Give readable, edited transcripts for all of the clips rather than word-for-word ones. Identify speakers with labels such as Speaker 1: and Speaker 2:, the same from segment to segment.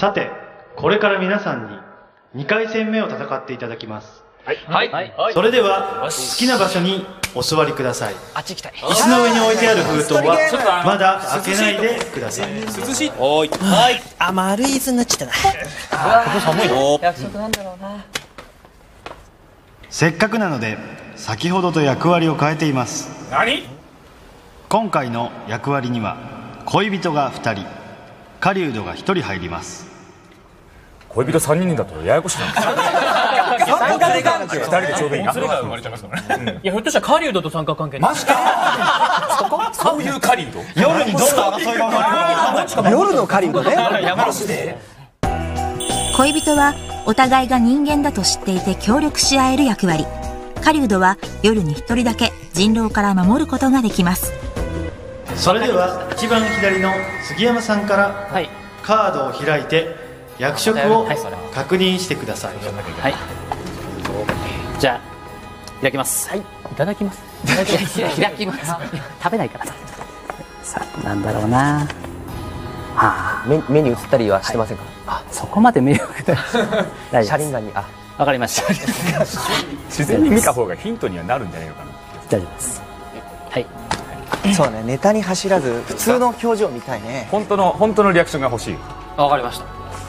Speaker 1: さて、これから皆さんに2回戦目を戦っていただきます。
Speaker 2: はい。
Speaker 1: それでは好きな場所にお座りください。
Speaker 2: あっち行きたい。
Speaker 1: 椅子の上に置いてある封筒はまだ開けないでください。
Speaker 2: 涼しい。
Speaker 3: はい。
Speaker 4: あ、丸い椅子になっちゃったな。
Speaker 3: ここ寒いの。
Speaker 2: 約束なんだろうな。
Speaker 1: せっかくなので先ほどと役割を変えています。
Speaker 3: 何？
Speaker 1: 今回の役割には恋人が2人、狩人が1人入ります。
Speaker 3: 恋人3人だとややこしいな。2人でちょうどいいな。それが生まれちゃいますからね。
Speaker 2: いや、ひょっとしたら狩人と三角関係。
Speaker 3: マジか。そういう狩人。
Speaker 1: 夜にどんな争いが生まれるの？
Speaker 4: 夜の狩人ね。
Speaker 3: マジで。
Speaker 5: 恋人はお互いが人間だと知っていて協力し合える役割。狩人は夜に一人だけ人狼から守ることができます。
Speaker 1: それでは一番左の杉山さんからカードを開いて役職を確認してください。
Speaker 2: はい。じゃあ開きます。はい。いただきます。開きます。食べないから。さあ、なんだろうな。はあ、
Speaker 6: 目に映ったりはしてませんか？
Speaker 2: あ、そこまで迷惑だ。大丈夫です。
Speaker 6: 車輪ガンに、あ、
Speaker 2: わかりました。
Speaker 3: 自然に見た方がヒントにはなるんじゃないのかな。
Speaker 2: 大丈夫です。はい。
Speaker 4: そうね、ネタに走らず普通の表情見たいね。
Speaker 3: 本当のリアクションが欲しい。
Speaker 2: わかりました。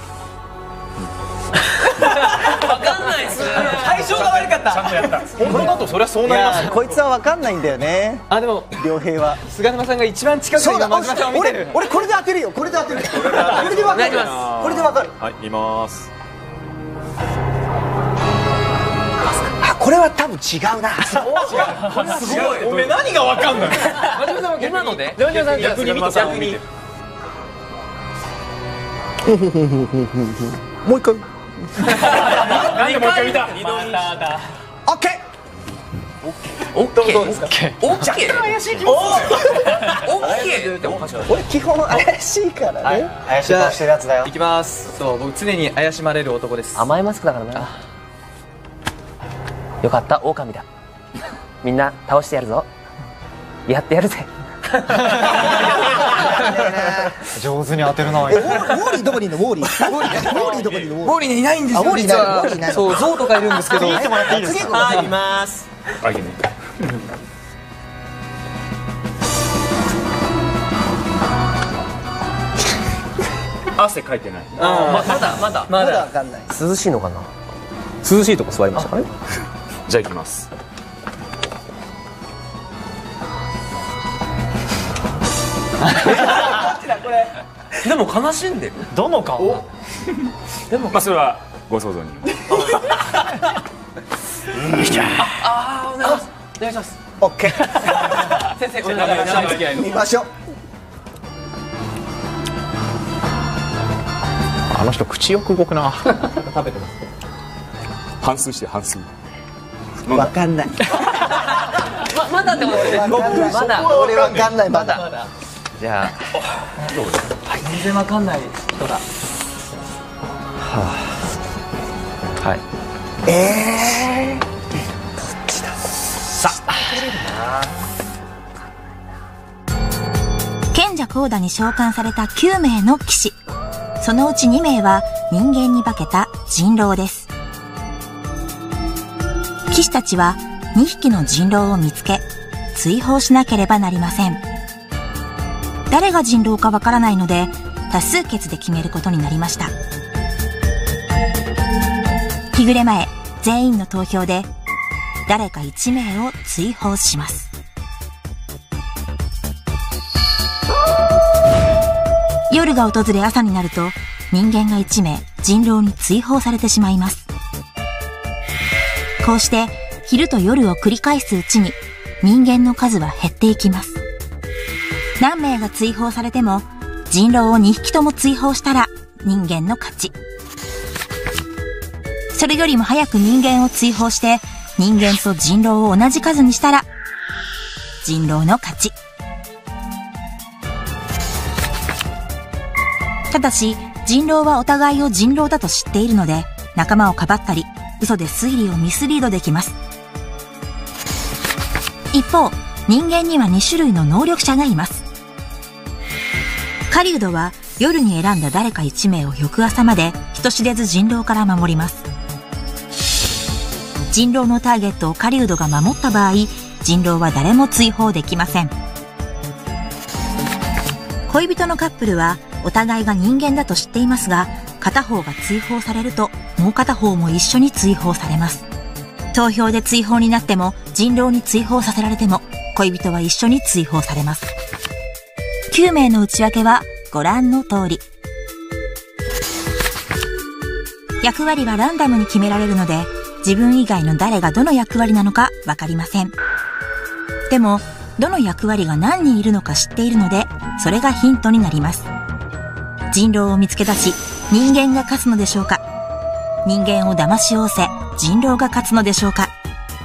Speaker 2: わかんないっす。最初が悪かった。
Speaker 3: ちゃんとやった。
Speaker 6: 本当だとそりゃそうなりますよ。
Speaker 4: こいつは分かんないんだよね。
Speaker 6: あ、でも
Speaker 4: 良平は
Speaker 6: 菅沼さんが一番近くで今松島さんを見てる。
Speaker 4: 俺これで当てるよ。これで当てる。これで分かる。これで分かる。
Speaker 3: はい、います。
Speaker 4: あ、これは多分違うな。
Speaker 3: すごい。おめえ何がわかんない。
Speaker 6: 松島さんは今ので。
Speaker 3: 逆に見てた。
Speaker 4: もう一回。
Speaker 3: なんでもう一回見た。
Speaker 4: オッケー。
Speaker 6: 怪しい気もする。
Speaker 4: 俺基本怪しいからね。
Speaker 6: 怪しい顔してるやつだよ。いきます。そう、僕常に怪しまれる男です。甘いマスクだからな。よかった、狼だ。みんな倒してやるぞ。やってやるぜ。
Speaker 4: 上手に当てるな。ウォーリーどこにいるの？ウォーリー。ウォーリーどこにいるの？
Speaker 6: ウォーリーね、いないんですよ。実は。そう、ゾウとかいるんですけど。
Speaker 4: 次行ってもらっていいですか？
Speaker 6: はい、います。
Speaker 3: あげね。汗かいてない。
Speaker 6: まだわかんない。涼しいのかな。涼しいとこ座りましたかね。
Speaker 3: じゃあ行きます。
Speaker 6: でも悲しんでる。
Speaker 2: どの顔？
Speaker 6: でも
Speaker 3: まあそれはご想像に。
Speaker 6: ああ、お願いします。
Speaker 4: オッケー。
Speaker 6: 先生、お願いします。
Speaker 4: 見ましょう。
Speaker 3: あの人口よく動くな。食べてます。半数して半数。
Speaker 4: わかんない。
Speaker 6: まだでもまだ
Speaker 4: 俺わかんない。まだ。
Speaker 6: じゃあ全然わかんない人だ。はい。どっちだ。さあ。
Speaker 5: 賢者コーダに召喚された9名の騎士。そのうち2名は人間に化けた人狼です。騎士たちは2匹の人狼を見つけ、追放しなければなりません。誰が人狼かわからないので、多数決で決めることになりました。日暮れ前、全員の投票で、誰か1名を追放します。夜が訪れ朝になると、人間が1名、人狼に追放されてしまいます。こうして、昼と夜を繰り返すうちに、人間の数は減っていきます。何名が追放されても、人狼を2匹とも追放したら、人間の勝ち。それよりも早く人間を追放して、人間と人狼を同じ数にしたら、人狼の勝ち。ただし、人狼はお互いを人狼だと知っているので、仲間をかばったり、嘘で推理をミスリードできます。一方、人間には2種類の能力者がいます。狩人は夜に選んだ誰か1名を翌朝まで人知れず人狼から守ります。人狼のターゲットを狩人が守った場合、人狼は誰も追放できません。恋人のカップルはお互いが人間だと知っていますが、片方が追放されるともう片方も一緒に追放されます。投票で追放になっても人狼に追放させられても恋人は一緒に追放されます。9名の内訳はご覧の通り。役割はランダムに決められるので、自分以外の誰がどの役割なのかわかりません。でもどの役割が何人いるのか知っているので、それがヒントになります。人狼を見つけ出し、人間が勝つのでしょうか、人間を騙し寄せ人狼が勝つのでしょうか。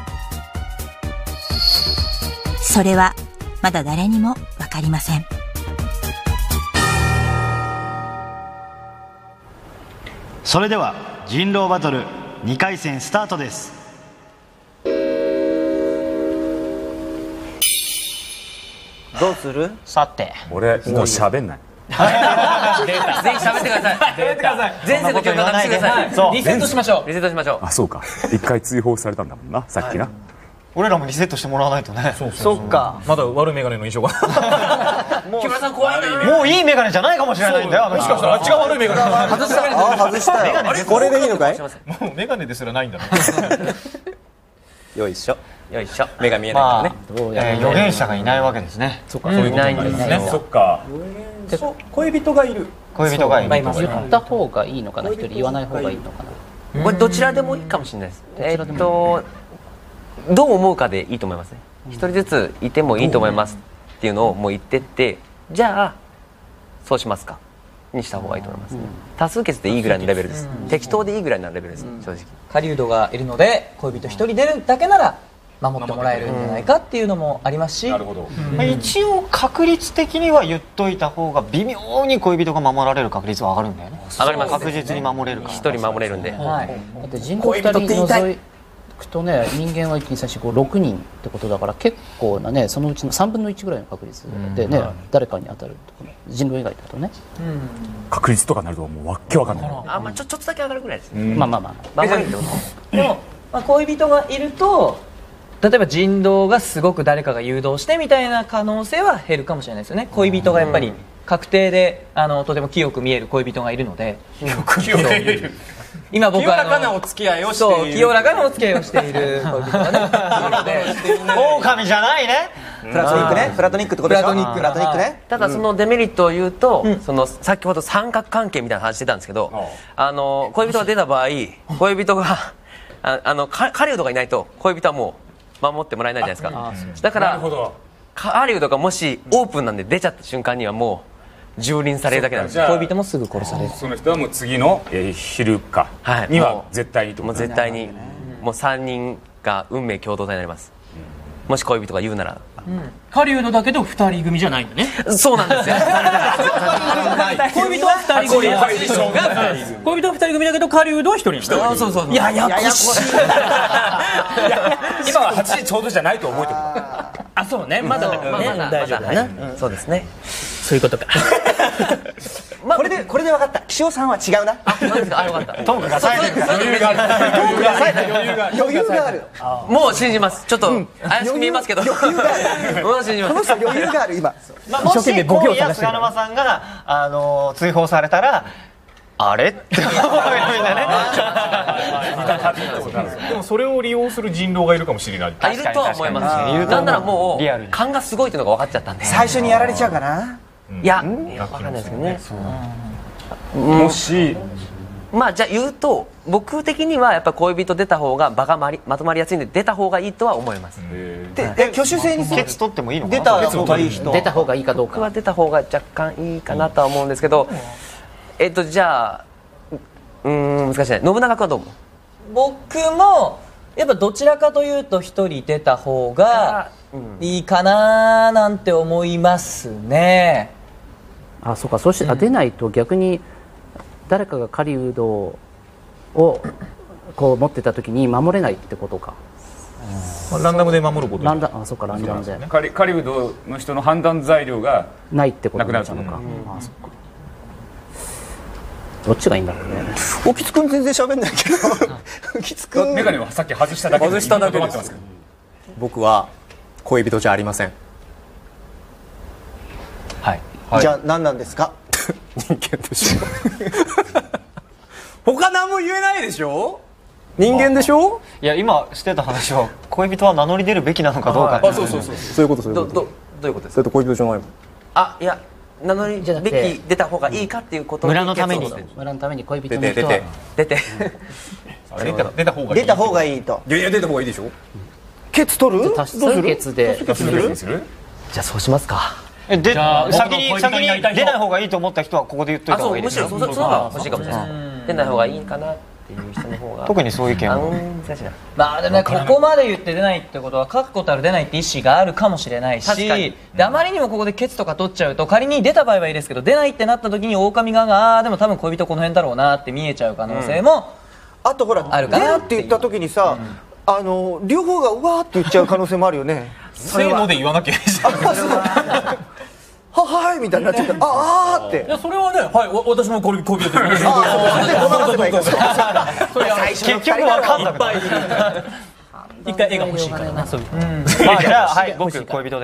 Speaker 5: それはまだ誰にもわかりません。
Speaker 1: それでは人狼バトル2回戦スタートです。
Speaker 6: どうする？
Speaker 2: さて、
Speaker 3: 俺もう喋んない。
Speaker 6: 全員喋ってください。前世の記憶をなくしてください。
Speaker 2: リセットしましょう。
Speaker 6: リセットしましょう。
Speaker 3: あ、そうか。一回追放されたんだもんな、さっきな。
Speaker 4: 俺らもリセットしてもらわないとね。
Speaker 6: そっか。
Speaker 7: まだ悪いメガネの印象が。
Speaker 6: 木村さん怖いな。
Speaker 4: もういいメガネじゃないかもしれないんだよ。
Speaker 7: もしかしたらあっちが悪いメガネ。
Speaker 6: 外した。
Speaker 4: 外したよ。これでいいのかい？
Speaker 7: もうメガネですらないんだな。
Speaker 6: よいしょ。よいしょ。目が見えないからね。
Speaker 4: 預言者がいないわけですね。
Speaker 7: そうか、そういうことなんですね。そっか。恋人がいる。
Speaker 4: 恋人がいる。
Speaker 2: 言った方がいいのかな、一人言わない方がいいのかな。
Speaker 6: これどちらでもいいかもしれないです。どう思うかでいいと思いますね。一人ずついてもいいと思いますっていうのをもう言ってって、じゃあそうしますかにした方がいいと思いますね。多数決でいいぐらいのレベルです。適当でいいぐらいのレベルです、正直。
Speaker 8: 狩人がいるので恋人一人出るだけなら守ってもらえるんじゃないかっていうのもありますし、
Speaker 7: なるほど。
Speaker 4: 一応確率的には言っといた方が微妙に恋人が守られる確率は上がるんだよね。
Speaker 6: 上がります。
Speaker 4: 確実に守れるから。
Speaker 6: 一人守れるんで。
Speaker 2: だって人口2人除くとね、人間は1、2、3、4、5、6人ってことだから、結構なね、そのうちの3分の1ぐらいの確率でね、誰かに当たるとかね、人狼以外だとね。
Speaker 3: 確率とかになるともうわっけわかんない。
Speaker 6: あ、まあちょっとだけ上がるぐらいです。
Speaker 2: まあまあまあ。
Speaker 6: 守れるってこと。
Speaker 8: でも、恋人がいると例えば人狼がすごく誰かが誘導してみたいな可能性は減るかもしれないですよね。恋人がやっぱり確定でとても清く見える恋人がいるので、今僕は
Speaker 7: 清らかなお付き合いをしている。
Speaker 8: そう、清らかなお付き合いをしている恋人がねいるので、
Speaker 4: 狼じゃないね。
Speaker 8: プラトニックね。プラトニックってことでしょ。プラトニックね。
Speaker 6: ただそのデメリットを言うと、その先ほど三角関係みたいな話してたんですけど、恋人が出た場合、恋人が狩人がいないと恋人はもう守ってもらえないじゃないですか。だから狩人がもしオープンなんで出ちゃった瞬間にはもう蹂躙されるだけなんです。
Speaker 8: 恋人もすぐ殺される。
Speaker 3: その人はもう次の昼かには絶対にと。
Speaker 6: もう絶対にもう3人が運命共同体になります。もし恋人が言うなら。
Speaker 8: 狩人だけど2人組じゃないんだね。
Speaker 6: そうなんですよ。
Speaker 8: 恋人は2人組。恋人は2人組だけど狩人は1人。
Speaker 6: そうそう。
Speaker 8: いや、ややこしい。
Speaker 3: 今は8時ちょうどじゃないと思えてる。
Speaker 8: あ、そうね。まだ大丈夫だな。
Speaker 6: そうですね。
Speaker 8: そういうことか。
Speaker 4: これで分かった。岸尾さんは違うな。
Speaker 6: あ、何ですか。あ、よかった。
Speaker 4: トークが冴えてる。
Speaker 3: 余裕がある。
Speaker 4: 余裕がある。
Speaker 6: もう信じます。ちょっと怪しく見えますけど。もう信じます。
Speaker 4: この人余裕がある今。
Speaker 8: もし今夜
Speaker 4: 菅沼さんが追放されたら、あれって思うよみんなね。
Speaker 7: でもそれを利用する人狼がいるかもしれない。
Speaker 6: いるとは思います。なんならもう勘がすごいっていうのが分かっちゃったんで。
Speaker 4: 最初にやられちゃうかな。
Speaker 6: いや、分かんないですけどね。
Speaker 3: もし
Speaker 6: まあじゃあ言うと、僕的にはやっぱ恋人出た方が場がまとまりやすいんで、出た方がいいとは思います。
Speaker 4: 挙手制にケツ取ってもいいのかな。出た方がいい人。
Speaker 2: 出た方がいいかどうか。
Speaker 6: 僕は出た方が若干いいかなとは思うんですけど、じゃあ難しいね。信長君はどう思う？
Speaker 8: 僕もやっぱどちらかというと1人出た方がいいかななんて思いますね。
Speaker 2: あ、そうか。そうして出ないと逆に誰かが狩人をこう持ってた時に守れないってことか。
Speaker 7: ランダムで守ること。
Speaker 2: あ、そうか、ランダムで。
Speaker 3: 狩人の人の判断材料が
Speaker 2: ないってこと
Speaker 3: なくなるのか。
Speaker 2: どっちがいいんだろうね。
Speaker 9: おきつくん全然喋んないけどおきつくん
Speaker 7: メガネはさっき外しただけで
Speaker 3: 外しただけです
Speaker 7: 今止まってますけど
Speaker 3: 僕は恋人じゃありません。
Speaker 9: じゃあ何なんですか？
Speaker 3: 人間でしょ他何も言えないでしょ。人間でしょ。
Speaker 4: いや今してた話は恋人は名乗り出るべきなのかどうかって。
Speaker 3: そういうことそういうこと。
Speaker 6: どういうことですか？
Speaker 3: それと恋人じゃないもん。
Speaker 6: いや名乗りべき出た方がいいかっていうこと
Speaker 4: 村のために
Speaker 2: 恋人の人は
Speaker 6: 出て
Speaker 9: 出た方がいいと。
Speaker 3: いや出た方がいいでしょ。
Speaker 9: ケツ取る？
Speaker 2: 多数決で
Speaker 7: する
Speaker 6: じゃあそうしますか。
Speaker 4: 先に出ない方がいいと思った人はここで言っといた方がいいですよ。
Speaker 6: むしろその方が欲しいかもしれない。出ない方がいいかなっていう人の方が
Speaker 4: 特にそういう意見は
Speaker 6: 難しいな。
Speaker 8: まあでもね、ここまで言って出ないってことは確固たる出ないって意思があるかもしれないし、であまりにもここでケツとか取っちゃうと、仮に出た場合はいいですけど、出ないってなった時に狼側がでも多分恋人この辺だろうなって見えちゃう可能性も
Speaker 9: あとほら
Speaker 8: あるかな
Speaker 9: 出るって言った時にさ、両方がうわーって言っちゃう可能性もあるよね。
Speaker 7: せーので言わなきゃいけない。
Speaker 9: はいみたいになっちゃってあーって。
Speaker 7: いやそれはね、はい私も恋人って言う。
Speaker 9: それでごまかせばいいから。
Speaker 4: 結局わかんなくなる。
Speaker 7: 一回絵が欲しいからな。
Speaker 4: じゃあはい僕恋人です。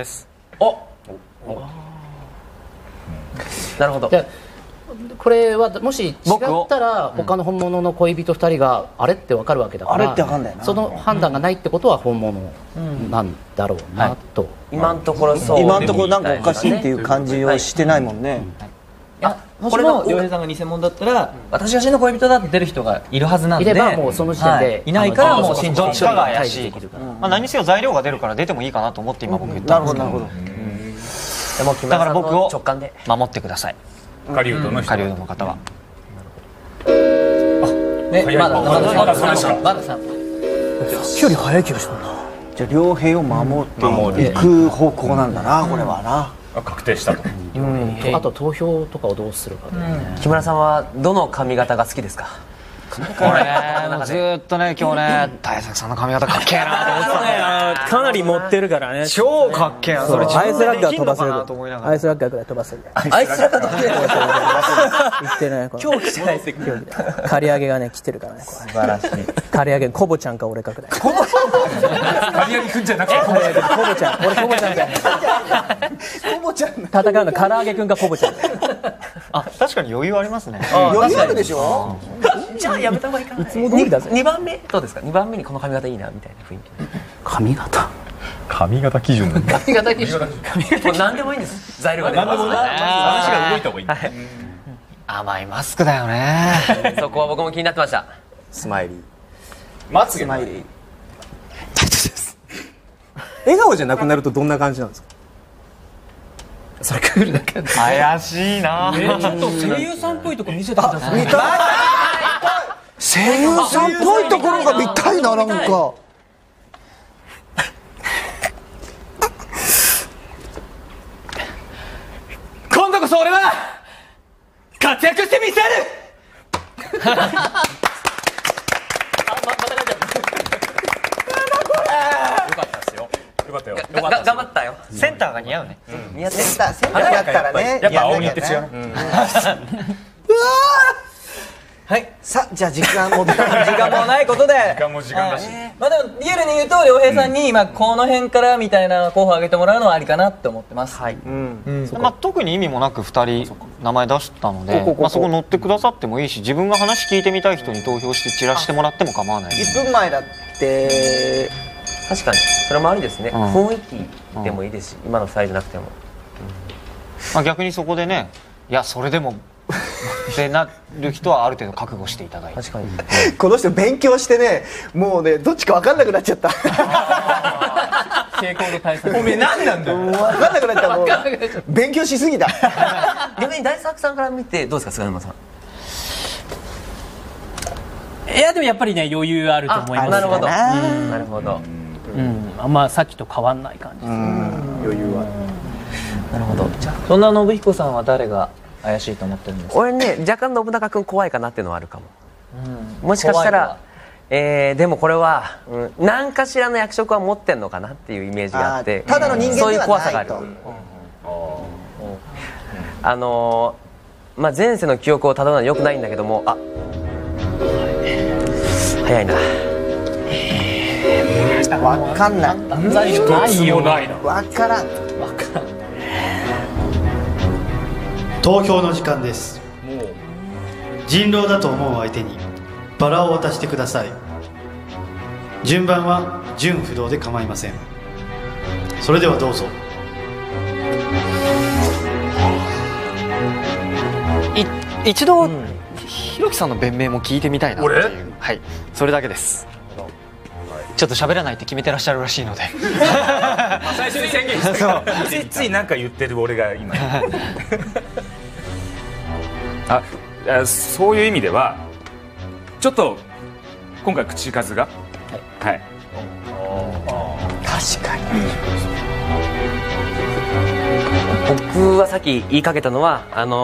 Speaker 6: なるほど。
Speaker 2: これはもし違ったら他の本物の恋人2人があれって分かるわけだから、
Speaker 9: あれって分かんないな。
Speaker 2: その判断がないってことは本物なんだろうなと。
Speaker 6: 今のところそう。
Speaker 9: 今のところなんかおかしいっていう感じをしてないもんね。
Speaker 8: もしも良平さんが偽物だったら私が真の恋人だって出る人がいるはずなんで、
Speaker 2: いればもうその時点で
Speaker 8: いないからもう信じ
Speaker 4: どっちかが怪しい。何せよ材料が出るから出てもいいかなと思って今僕言ったんですけど。
Speaker 6: でも
Speaker 4: だから僕を
Speaker 6: 直感で
Speaker 4: 守ってください。
Speaker 7: 狩人の人。
Speaker 4: 狩人の方は。
Speaker 8: まだ3
Speaker 9: 距離速い気がしたな。じゃあ両兵を守っていく方向なんだなこれはな。
Speaker 7: 確定したと。
Speaker 2: あと投票とかをどうするか。
Speaker 6: 木村さんはどの髪型が好きですか？
Speaker 4: これずっとね今日ね大作さんの髪型かっけえなと思ってたね。
Speaker 3: かなり持ってるからね。
Speaker 4: 超かっけえな。それ
Speaker 3: アイスラッガー飛ばせる。
Speaker 4: アイスラッガー
Speaker 3: ぐらい飛ばせる。
Speaker 6: アイスラッガー飛ばせる。
Speaker 3: 言ってね。
Speaker 6: 今日来てないです。
Speaker 3: 刈り上げがね来てるからね。素晴らしい。刈り上げコボちゃんか俺かくらい。
Speaker 7: 刈り上げくんじゃなくて
Speaker 3: コボちゃん。俺コボちゃんだよ。
Speaker 9: コボちゃん。
Speaker 3: 戦うの唐揚げくんかコボちゃん。
Speaker 4: 確かに余裕ありますね。
Speaker 9: 余裕あるでしょ。
Speaker 6: じゃあやめた方がいいかな。
Speaker 3: いつも通りだぜ。
Speaker 6: 2番目どうですか？2番目にこの髪型いいなみたいな雰囲気。
Speaker 7: 髪型基準なんだ。
Speaker 6: 髪型基準。これ何でもいいんです。材料が出ます。
Speaker 7: 話が動いた方がいい。
Speaker 4: 甘いマスクだよね。
Speaker 6: そこは僕も気になってました。
Speaker 3: スマイリー。
Speaker 7: まつげ。
Speaker 3: 笑顔じゃなくなるとどんな感じなんですか？
Speaker 2: それクールだけど
Speaker 4: 怪しいな。
Speaker 8: ちょっと声優さんっぽいとこ見せてください。
Speaker 9: 見たい。声優さんっぽいところが見たいななんか。
Speaker 8: 今度こそ俺は活躍してみせる。
Speaker 7: よかったよ。
Speaker 6: 頑張ったよ。
Speaker 4: センターが似合うね。
Speaker 6: 似合って
Speaker 9: センターやったらね。
Speaker 7: やっぱ青鬼って違う。
Speaker 9: はい。さあじゃあ時間も
Speaker 8: ないことで。
Speaker 7: 時間も時間だし。
Speaker 8: まあでもリアルに言うと良平さんに今この辺からみたいな候補を挙げてもらうのはありかなって思ってます。はい。
Speaker 4: 特に意味もなく2人名前出したので、そこ乗ってくださってもいいし、自分が話聞いてみたい人に投票して散らしてもらっても構わない。
Speaker 9: 1分前だって。
Speaker 6: 確かにそれもありですね。雰囲気でもいいですし、今の2人じゃなくても。
Speaker 4: 逆にそこでね、いやそれでもってなる人はある程度覚悟していただいて。
Speaker 6: 確かに。
Speaker 9: この人勉強してね、もうねどっちか分かんなくなっちゃった。
Speaker 8: 成功の対策。
Speaker 7: おめえ何なんだよ。
Speaker 9: 分かんなくなった。もう勉強しすぎた。
Speaker 6: 逆に大作さんから見てどうですか、菅沼さん。
Speaker 10: いやでもやっぱりね余裕あると思います。
Speaker 6: なるほど。なるほど。
Speaker 10: あんまさっきと変わんない感じです。
Speaker 3: 余裕は。
Speaker 6: なるほど。
Speaker 8: そんな信彦さんは誰が怪しいと思ってるんですか？
Speaker 6: 俺ね若干信長君怖いかなっていうのはあるかも。もしかしたらでもこれは何かしらの役職は持ってんのかなっていうイメージがあって、
Speaker 9: ただの人間ではないと。
Speaker 6: そういう怖さがある。 前世の記憶をたどるのは良くないんだけども、早いな。
Speaker 9: わかんない。
Speaker 10: ないよ。
Speaker 9: わからん。
Speaker 1: 投票の時間です。人狼だと思う相手にバラを渡してください。順番は順不動で構いません。それではどうぞ。
Speaker 4: 一度、ひろきさんの弁明も聞いてみたいなっていう。はい、それだけです。ちょっと喋らないって決めてらっしゃるらしいので
Speaker 7: 最初に宣言してついなんか言ってる俺が今そういう意味ではちょっと今回口数がはい、
Speaker 6: 確かに僕はさっき言いかけたのは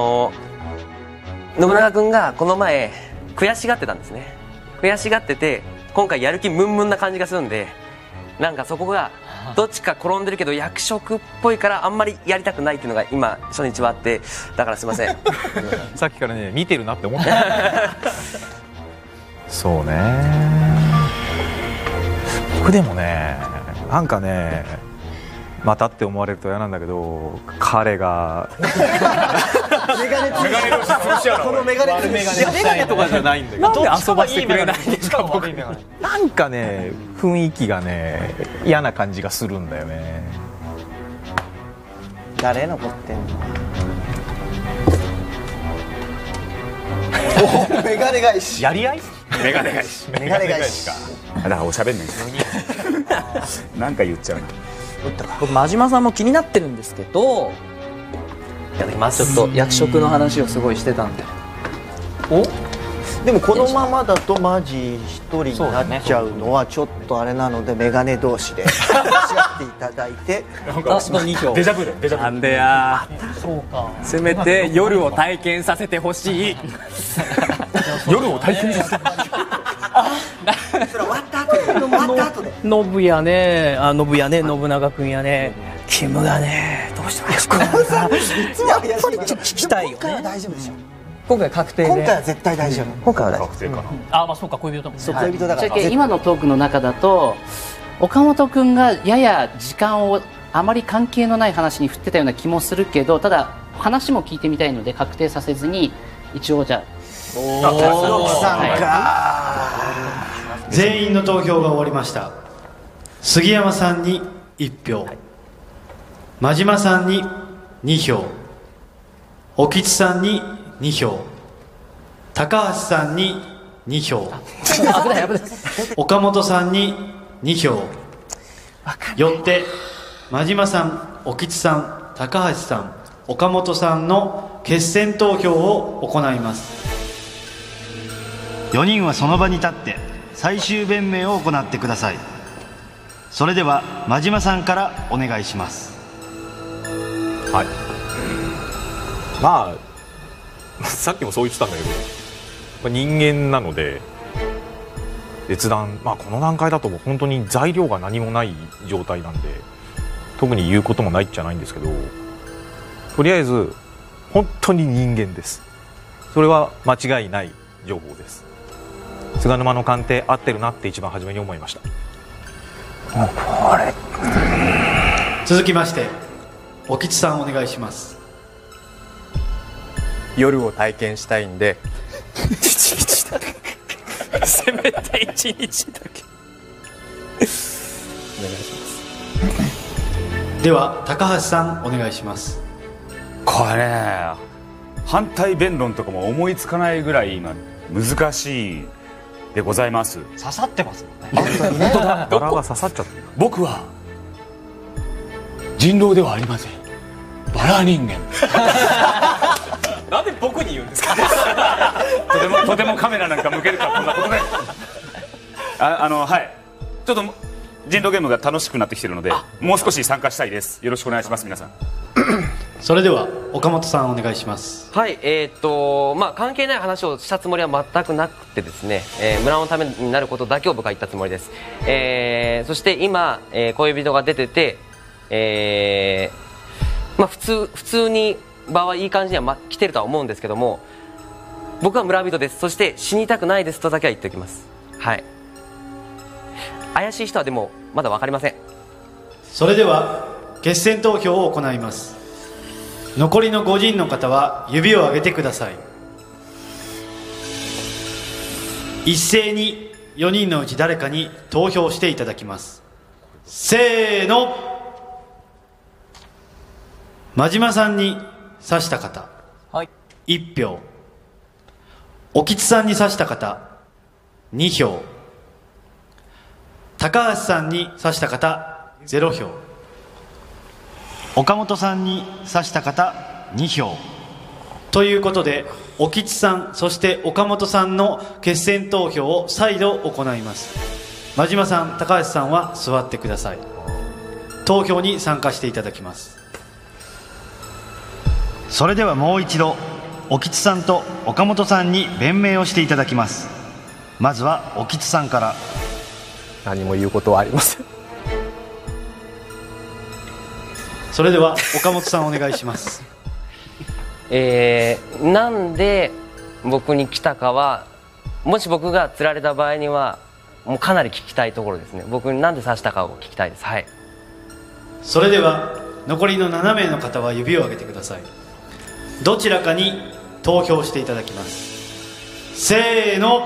Speaker 6: 信長君がこの前悔しがってたんですね。悔しがってて今回やる気ムンムンな感じがするんで、なんかそこがどっちか転んでるけど役職っぽいからあんまりやりたくないっていうのが今初日はあって、だからすいません
Speaker 3: さっきからね見てるなって思ってそうね、僕でもねなんかねまたって思われると嫌なんだけど、彼が
Speaker 9: メガネ同士潰しやろ。このメガネ
Speaker 3: とかじゃないんだけど、なんで遊ばしてくれないんですか。僕なんかね雰囲気がね嫌な感じがするんだよね。
Speaker 9: 誰残ってんの。メガネ返し。
Speaker 3: やり合い？
Speaker 7: メガネ返し。
Speaker 9: メガネ返しか。
Speaker 7: だからおしゃべんないんですよ。なんか言っちゃう。
Speaker 8: 僕真島さんも気になってるんですけど、
Speaker 6: いただきます。
Speaker 8: ちょっと役職の話をすごいしてたんで。
Speaker 9: でもこのままだとマジ一人になっちゃうのはちょっとあれなので、メガネ同士で話っていただいて。
Speaker 8: なんか2票
Speaker 7: デジャブでデジャブ。
Speaker 10: なんでや。そうか。せめて夜を体験させてほしい。
Speaker 7: 夜を体験させて。
Speaker 9: それ終わった後で。
Speaker 10: 信やね、信長君やね、キムがね、どうしてもよくないかな。
Speaker 9: やっぱり聞きたいよね。今回は大丈夫でしょ。
Speaker 8: 今回確定で。
Speaker 9: 今回は絶対大丈夫。今回は
Speaker 7: 確定かな。
Speaker 10: まあそうか、恋人だもんね。
Speaker 9: そう、恋人だから。
Speaker 2: 今のトークの中だと岡本君がやや時間をあまり関係のない話に振ってたような気もするけど、ただ話も聞いてみたいので確定させずに一応じゃあ。
Speaker 1: 全員の投票が終わりました。杉山さんに1票、真島さんに2票、興津さんに2票、高橋さんに2票、岡本さんに2票。よって真島さん、興津さん、高橋さん、岡本さんの決選投票を行います。4人はその場に立って最終弁明を行ってください。それでは真島さんからお願いします。
Speaker 3: はい。まあさっきもそう言ってたんだけど、人間なので決断、この段階だと本当に材料が何もない状態なんで特に言うこともないっちゃないんですけど、とりあえず本当に人間です。それは間違いない情報です。菅沼の鑑定合ってるなって一番初めに思いました。
Speaker 1: 続きまして興津さんお願いします。
Speaker 11: 夜を体験したいんで
Speaker 10: 1日だけせめて1日だけお願いします。
Speaker 1: では高橋さんお願いします。
Speaker 7: これね、反対弁論とかも思いつかないぐらい今難しいでございます。
Speaker 4: 刺さってますもんね。
Speaker 3: 本当だ、バラが刺さっちゃってる。
Speaker 7: 僕は人狼ではありません。バラ人間
Speaker 10: なんで僕に言うんですか
Speaker 7: とてもカメラなんか向けるかこんなことではい、ちょっと人狼ゲームが楽しくなってきてるのでもう少し参加したいです。よろしくお願いします。皆さん
Speaker 1: それでは岡本さんお願いします。
Speaker 6: はい、関係ない話をしたつもりは全くなくてですね、村のためになることだけを僕は言ったつもりです。そして今、恋人が出てて、普通に場はいい感じには来てるとは思うんですけども、僕は村人です。そして死にたくないですとだけは言っておきます。はい。怪しい人はでもまだ分かりません。
Speaker 1: それでは決選投票を行います。残りの5人の方は指を上げてください。一斉に4人のうち誰かに投票していただきます。せーの。真島さんに指した方、
Speaker 8: はい、
Speaker 1: 1票。お吉さんに指した方、2票。高橋さんに指した方、0票。岡本さんに指した方、2票。ということで、お吉さん、そして岡本さんの決選投票を再度行います。真島さん、高橋さんは座ってください。投票に参加していただきます。それではもう一度、お吉さんと岡本さんに弁明をしていただきます。まずはお吉さんから。
Speaker 11: 何も言うことはありません。
Speaker 1: それでは岡本さんお願いします。
Speaker 6: なんで僕に来たかは、もし僕が釣られた場合にはもうかなり聞きたいところですね。僕になんで刺したかを聞きたいです。はい。
Speaker 1: それでは残りの7名の方は指を上げてください。どちらかに投票していただきます。せーの。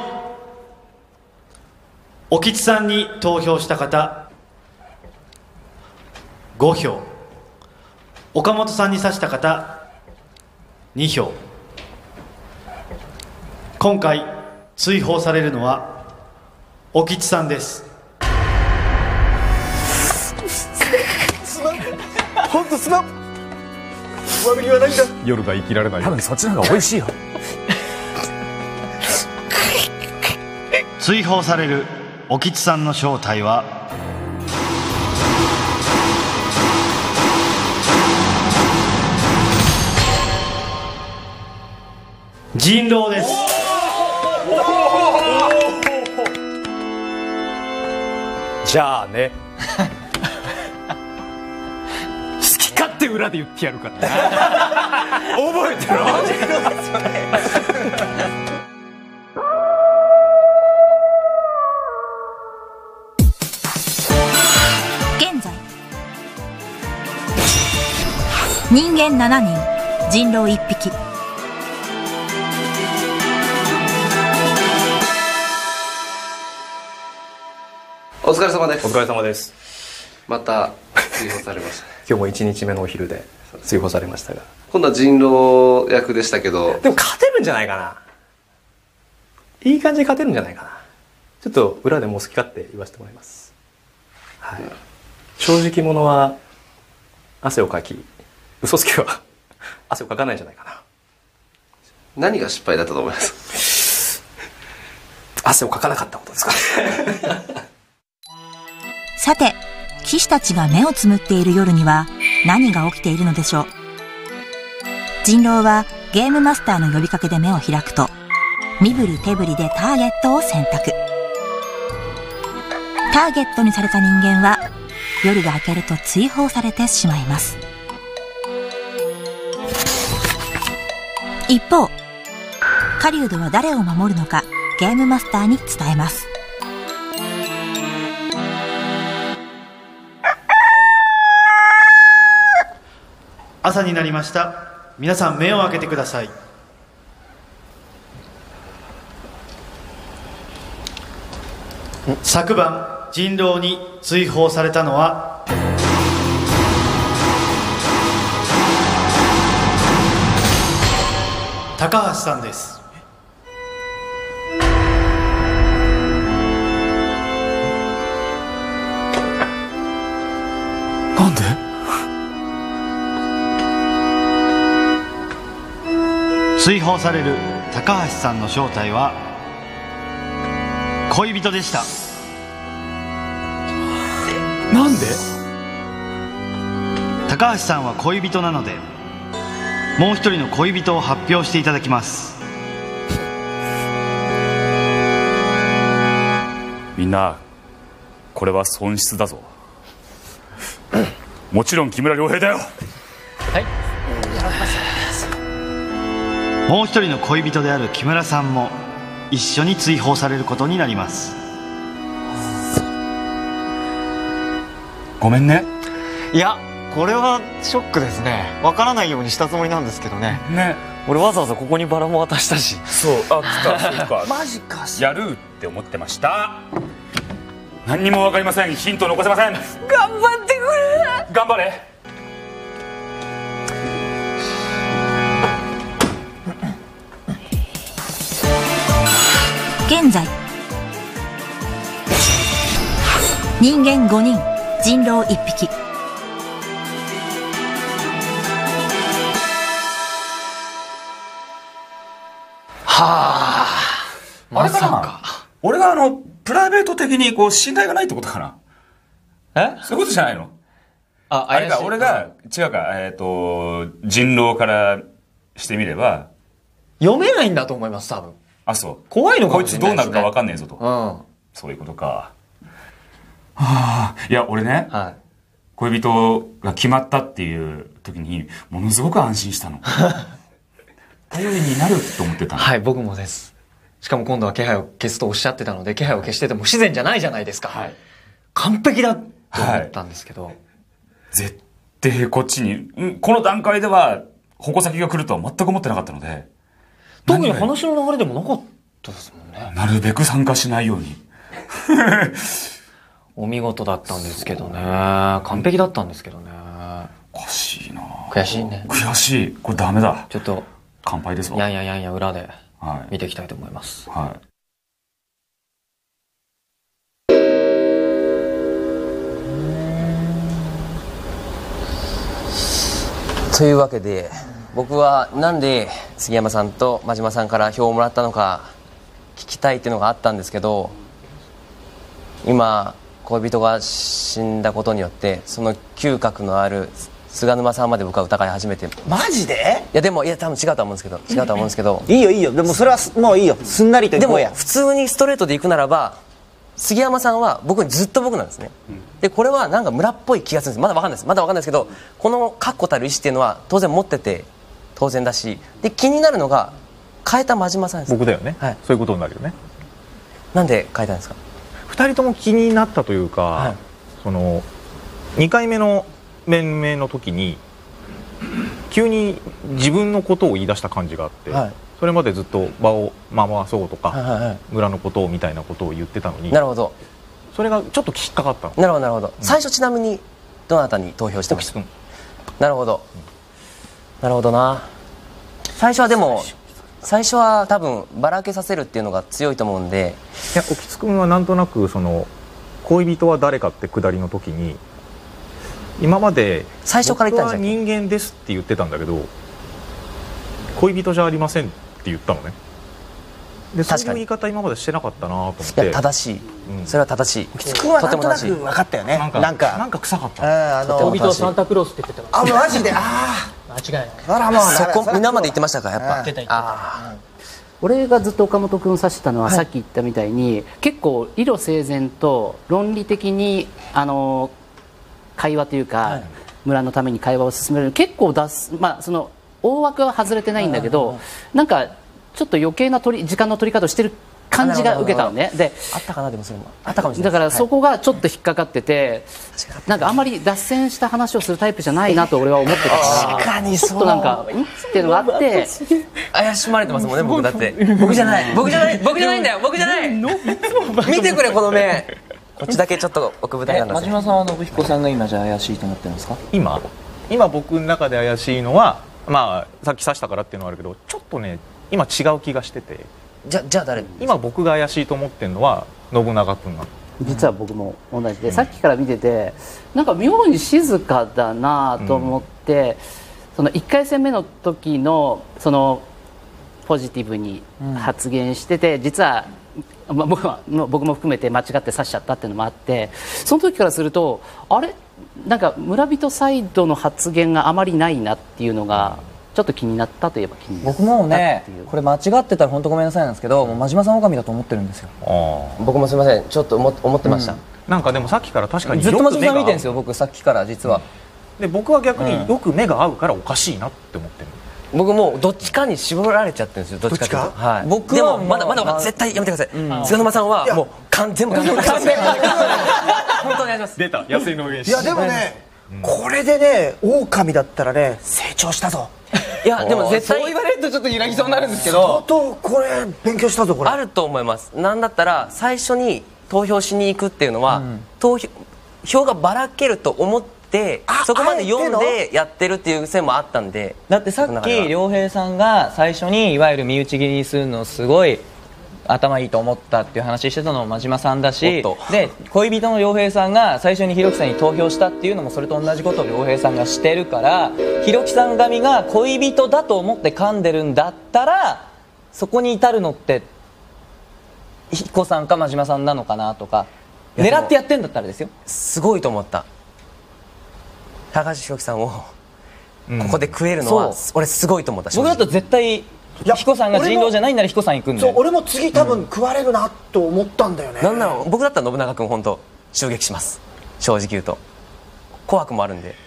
Speaker 1: お吉さんに投票した方、5票。岡本さんに指した方、2票。今回追放されるのはお吉さんです。
Speaker 11: 本当すまん。悪気はないんだ。
Speaker 3: 夜が生きられない。
Speaker 10: 多分そっちの方が美味しいよ。
Speaker 1: 追放されるお吉さんの正体は、人狼です。
Speaker 10: じゃあね。好き勝手裏で言ってやるから。覚えてろ。
Speaker 5: 現在人間7人、人狼1匹。
Speaker 12: お疲れ様です。
Speaker 11: お疲れ様です。
Speaker 12: また追放されましたね。
Speaker 11: 今日も1日目のお昼で追放されましたが、
Speaker 12: 今度は人狼役でしたけど、
Speaker 11: でも勝てるんじゃないかな。いい感じで勝てるんじゃないかな。ちょっと裏でもう好き勝手言わせてもらいます。はい。正直者は汗をかき、嘘つきは汗をかかないんじゃないかな。
Speaker 12: 何が失敗だったと思います？
Speaker 11: 汗をかかなかったことですかね。
Speaker 5: さて、騎士たちが目をつむっている夜には何が起きているのでしょう。人狼はゲームマスターの呼びかけで目を開くと、身振り手振りでターゲットを選択。ターゲットにされた人間は夜が明けると追放されてしまいます。一方、狩人は誰を守るのかゲームマスターに伝えます。
Speaker 1: 朝になりました。皆さん目を開けてください。昨晩人狼に追放されたのは高橋さんです。
Speaker 10: なんで？
Speaker 1: 追放される高橋さんの正体は恋人でした。
Speaker 10: なんで？
Speaker 1: 高橋さんは恋人なので、もう一人の恋人を発表していただきます。
Speaker 7: みんな、これは損失だぞ。もちろん木村良平だよ。
Speaker 8: はい。
Speaker 1: もう一人の恋人である木村さんも一緒に追放されることになります。
Speaker 7: ごめんね。
Speaker 4: いやこれはショックですね。わからないようにしたつもりなんですけどね。俺わざわざここにバラも渡したし。
Speaker 7: そう、そうか
Speaker 9: マジか。
Speaker 7: やるって思ってました。何にも分かりません。ヒント残せません。
Speaker 6: 頑張ってくれ。
Speaker 7: 頑張れ。
Speaker 5: 現在人間5人人狼1匹。
Speaker 7: はあ、あれかな、俺がプライベート的にこう信頼がないってことかな。そういうことじゃないの？あれか、俺が違うか、人狼からしてみれば
Speaker 4: 読めないんだと思います、多分。
Speaker 7: あ、そう。
Speaker 4: 怖いのか
Speaker 7: こいつ
Speaker 4: もしれないですね。
Speaker 7: どうなるか分かんねえぞと。そういうことか。はあ、いや俺ね、恋人が決まったっていう時にものすごく安心したの。頼りになると思ってたの。
Speaker 4: はい、僕もです。しかも今度は気配を消すとおっしゃってたので、気配を消してても不自然じゃないじゃないですか。完璧だと思ったんですけど、
Speaker 7: 絶対こっちに、この段階では矛先が来るとは全く思ってなかったので、
Speaker 4: 特に話の流れでもなかったですもんね。
Speaker 7: なるべく参加しないように。
Speaker 4: お見事だったんですけどね。完璧だったんですけどね。
Speaker 7: おかしいな。
Speaker 4: 悔しいね。
Speaker 7: 悔しい。これダメだ。
Speaker 4: ちょっと
Speaker 7: 乾杯ですわ。
Speaker 4: やんややんや裏で見ていきたいと思います。
Speaker 7: はい。
Speaker 6: というわけで僕はなんで杉山さんと真島さんから票をもらったのか聞きたいっていうのがあったんですけど、今恋人が死んだことによってその嗅覚のある菅沼さんまで僕は疑い始めて。
Speaker 9: マジで？
Speaker 6: いやでも多分違うと思うんですけど
Speaker 9: いいよいいよ。でもそれはもういいよ。すんなりといこうや。
Speaker 6: でも普通にストレートでいくならば杉山さんはずっと僕なんですね。でこれはなんか村っぽい気がするんです。まだわかんないですけど、この確固たる意思っていうのは当然持ってて当然だし、で気になるのが変えた真島さんです。
Speaker 3: 僕だよね、そういうことになるよね。
Speaker 6: なんで変えたんですか
Speaker 3: ？2人とも気になったというか、その2回目の面々の時に急に自分のことを言い出した感じがあって、それまでずっと場を回そうとか、村のことをみたいなことを言ってたのに、
Speaker 6: なるほど、
Speaker 3: それがちょっと引っかかったの。
Speaker 6: なるほどなるほど、最初ちなみにどなたに投票してました？なるほど、なるほどな。最初は多分ばらけさせるっていうのが強いと思うんで。
Speaker 3: いや、興津君はなんとなくその恋人は誰かってくだりの時に今まで
Speaker 6: 最初から言ったんじゃん、
Speaker 3: 僕は人間ですって言ってたんだけど恋人じゃありませんって言ったのね。でそういう言い方今までしてなかったなと思って。
Speaker 6: いや正しい、それは正しい。
Speaker 9: 興津君はなんとなく分かったよね。なんか
Speaker 3: 臭かった。
Speaker 8: 恋人はサンタクロースって言ってた。
Speaker 9: あ、マジで。
Speaker 8: 間違い
Speaker 6: ない。そこ皆まで言ってましたか、やっぱ。
Speaker 8: 言ってた。
Speaker 2: 俺がずっと岡本君を指してたのは、さっき言ったみたいに結構理路整然と論理的に会話というか、村のために会話を進める、結構その大枠は外れてないんだけど、なんかちょっと余計な時間の取り方をしてる感じが受けたのね。で、
Speaker 6: あったかな、でもそれもあったかもしれない。
Speaker 2: だからそこがちょっと引っかかってて、なんかあんまり脱線した話をするタイプじゃないなと俺は思ってたから、
Speaker 6: 確かに
Speaker 2: ちょっとなんかっていうのがあって、
Speaker 6: 怪しまれてますもんね、僕だって。僕じゃないんだよ、僕じゃない。見てくれこの目。こっちだけちょっと奥舞台なんだ。
Speaker 8: 真島さんは信彦さんが今じゃ怪しいと思ってるんですか？
Speaker 3: 今僕の中で怪しいのは、まあさっき指したからっていうのはあるけど、ちょっとね今違う気がしてて。
Speaker 6: じゃあ誰？
Speaker 3: 今僕が怪しいと思ってるのは信長君なの。
Speaker 2: 実は僕も同じで、さっきから見ててなんか妙に静かだなと思って、その1回戦目の時のそのポジティブに発言してて、実は僕も含めて間違って指しちゃったっていうのもあって、その時からするとあれなんか村人サイドの発言があまりないなっていうのがちょっと気になったといえば気になった。
Speaker 8: 僕もね、これ間違ってたら本当ごめんなさいなんですけど、もう真島さん狼だと思ってるんですよ。
Speaker 6: 僕もすみません、ちょっと思ってました。
Speaker 3: なんかでもさっきから確かに
Speaker 8: ずっと真島さん見てるんですよ、僕さっきから実は。
Speaker 3: で僕は逆によく目が合うからおかしいなって思ってる。
Speaker 6: 僕もうどっちかに絞られちゃってるんですよ。どっちかというと、はい、僕はでもまだ絶対やめてください。菅沼さんはもう全部完璧本当にお願いします。
Speaker 3: 出た野生の原始。
Speaker 9: いやでもね、これでね狼だったらね成長したぞ。
Speaker 6: いやでも絶対
Speaker 8: そう言われるとちょっと揺らぎそうになるんですけど、
Speaker 9: 相当これ勉強したぞこれ。
Speaker 6: あると思います。なんだったら最初に投票しに行くっていうのは、票がばらけると思ってそこまで読んでやってるっていう線もあったんで。
Speaker 8: だってさっき良平さんが最初にいわゆる身内切りにするのすごい頭いいと思ったっていう話してたのも真島さんだし、で恋人の良平さんが最初にひろきさんに投票したっていうのもそれと同じことを良平さんがしてるから、ひろきさん神が恋人だと思って噛んでるんだったらそこに至るのって彦さんか真島さんなのかなとか、狙ってやってんだったらですよ。
Speaker 6: すごいと思った。高橋ひろきさんをここで食えるのは俺すごいと思った。
Speaker 8: 僕だと絶対彦さんが人狼じゃないなら彦さん行くんで。
Speaker 9: そう、俺も次多分食われるなと思ったんだよね。
Speaker 6: なんなら僕だったら信長君本当襲撃します。正直言うと怖くもあるんで。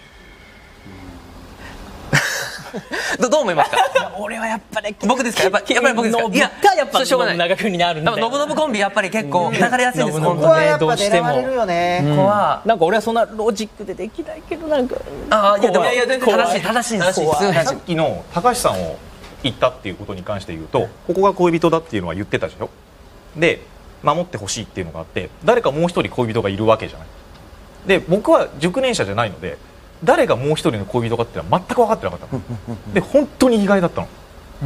Speaker 6: どう思いますか？
Speaker 8: 俺はやっぱり
Speaker 6: 僕ですか？やっぱり僕ですか？いや
Speaker 8: やっぱ信長君になるんで。
Speaker 6: ノブノブコンビやっぱり結構流れやすいです。
Speaker 9: ここはやっぱ狙われるよね。
Speaker 6: ここは
Speaker 8: なんか俺はそんなロジックでできないけどなんか。
Speaker 6: いやでも正しいです。
Speaker 3: さっきの高橋さんを言ったっていうことに関して言うと、ここが恋人だっていうのは言ってたでしょ。で守ってほしいっていうのがあって、誰かもう一人恋人がいるわけじゃない。で僕は熟年者じゃないので誰がもう一人の恋人かっていうのは全く分かってなかったの。で本当に意外だったの。
Speaker 9: い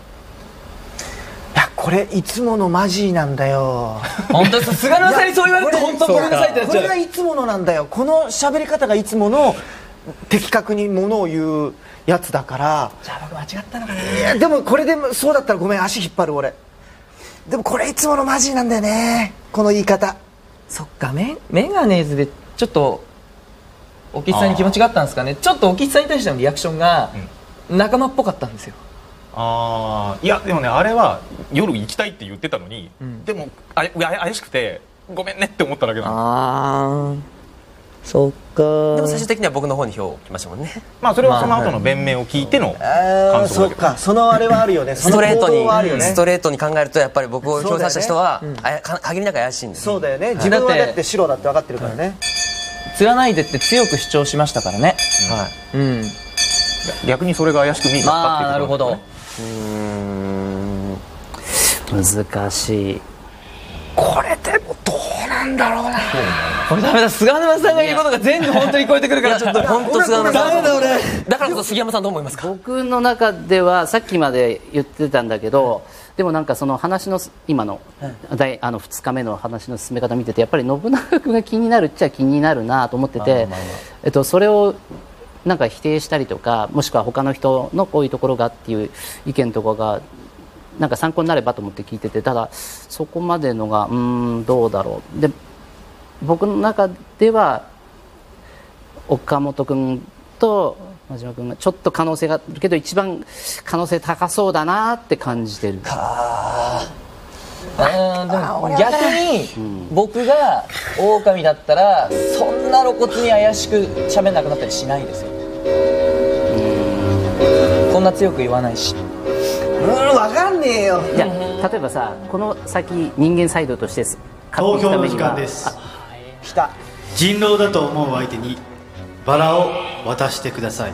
Speaker 9: やこれいつものマジなんだよ。
Speaker 8: 本当菅沼さんにそう言われると本当ごめんなさいってなっちゃう。
Speaker 9: これがいつものなんだよ。この喋り方がいつもの的確にものを言うやつだから。
Speaker 8: じゃあ僕間違ったのかな。
Speaker 9: いやでもこれでそうだったらごめん、足引っ張る俺。でもこれいつものマジなんだよね、この言い方。
Speaker 8: そっか、メガネーズでちょっと興津さんに気持ちがあったんですかね。ちょっと興津さんに対してのリアクションが仲間っぽかったんですよ。
Speaker 3: いやでもね、あれは夜行きたいって言ってたのに、でも怪しくてごめんねって思っただけなの。
Speaker 9: そっか。
Speaker 6: でも最終的には僕の方に票来ましたもんね。
Speaker 3: まあそれはその後の弁明を聞いての感想だけど。
Speaker 9: そっか、そのあれはあるよね。
Speaker 6: ストレートに考えるとやっぱり僕を票さした人は限りなく怪しいんです。
Speaker 9: そうだよね。自分はだって白だって分かってるからね。
Speaker 8: 貫いてって強く主張しましたからね。
Speaker 3: はい。逆にそれが怪しく見えちゃったっていうこと。
Speaker 2: なるほど。難しい。
Speaker 9: これでもどうなんだろうな。
Speaker 8: これダメだ、菅沼さんが言うことが全部本当に聞こえてくるからちょっと
Speaker 6: 本当菅沼さん。
Speaker 9: ダメだ俺。
Speaker 6: だからこそ杉山さんどう思いますか？
Speaker 2: 僕の中ではさっきまで言ってたんだけど、でもなんかその話の今の2日目の話の進め方見ててやっぱり信長君が気になるっちゃ気になるなと思ってて、それをなんか否定したりとか、もしくは他の人のこういうところがっていう意見とかがなんか参考になればと思って聞いてて、ただそこまでのがどうだろう。で僕の中では岡本君と真島君がちょっと可能性があるけど一番可能性高そうだなって感じてる。
Speaker 8: でも逆に僕が狼だったらそんな露骨に怪しく喋んなくなったりしないですよ。こんな強く言わないし。
Speaker 9: 分かんねえよ。
Speaker 2: いや例えばさ、この先人間サイドとして
Speaker 1: 投票の時間です。
Speaker 9: 来た。
Speaker 1: 人狼だと思う相手にバラを渡してください。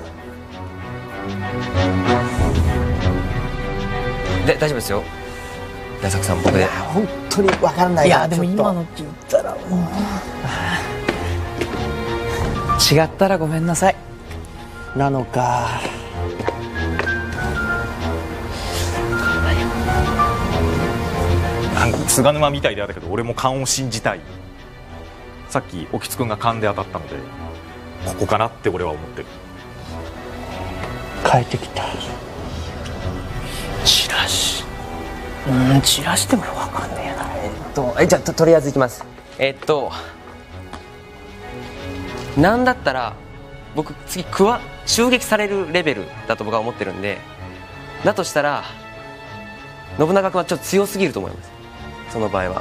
Speaker 6: で大丈夫ですよ。大作さん僕で。
Speaker 9: 本当に分かんない。
Speaker 8: いやでも今のって言ったらもう違ったらごめんなさい。
Speaker 9: なのか。
Speaker 3: 菅沼みたいであったけど俺も勘を信じたい。さっき興津君が勘で当たったのでここかなって俺は思ってる。
Speaker 9: 変えてきた
Speaker 6: チラシ。チラシでも分かんねえな。じゃあ とりあえずいきます。なんだったら僕次襲撃されるレベルだと僕は思ってるんで、だとしたら信長君はちょっと強すぎると思います。その場合は。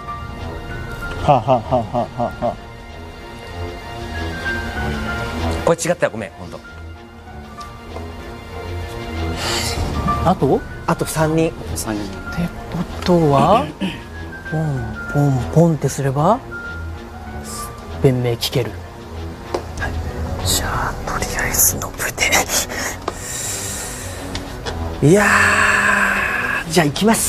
Speaker 6: これ違ったらごめん本当。
Speaker 2: あと
Speaker 9: 3人。
Speaker 2: ってことはポンポンポンってすれば弁明聞ける。じゃあとりあえずノブで
Speaker 9: いやー、じゃあ行きます、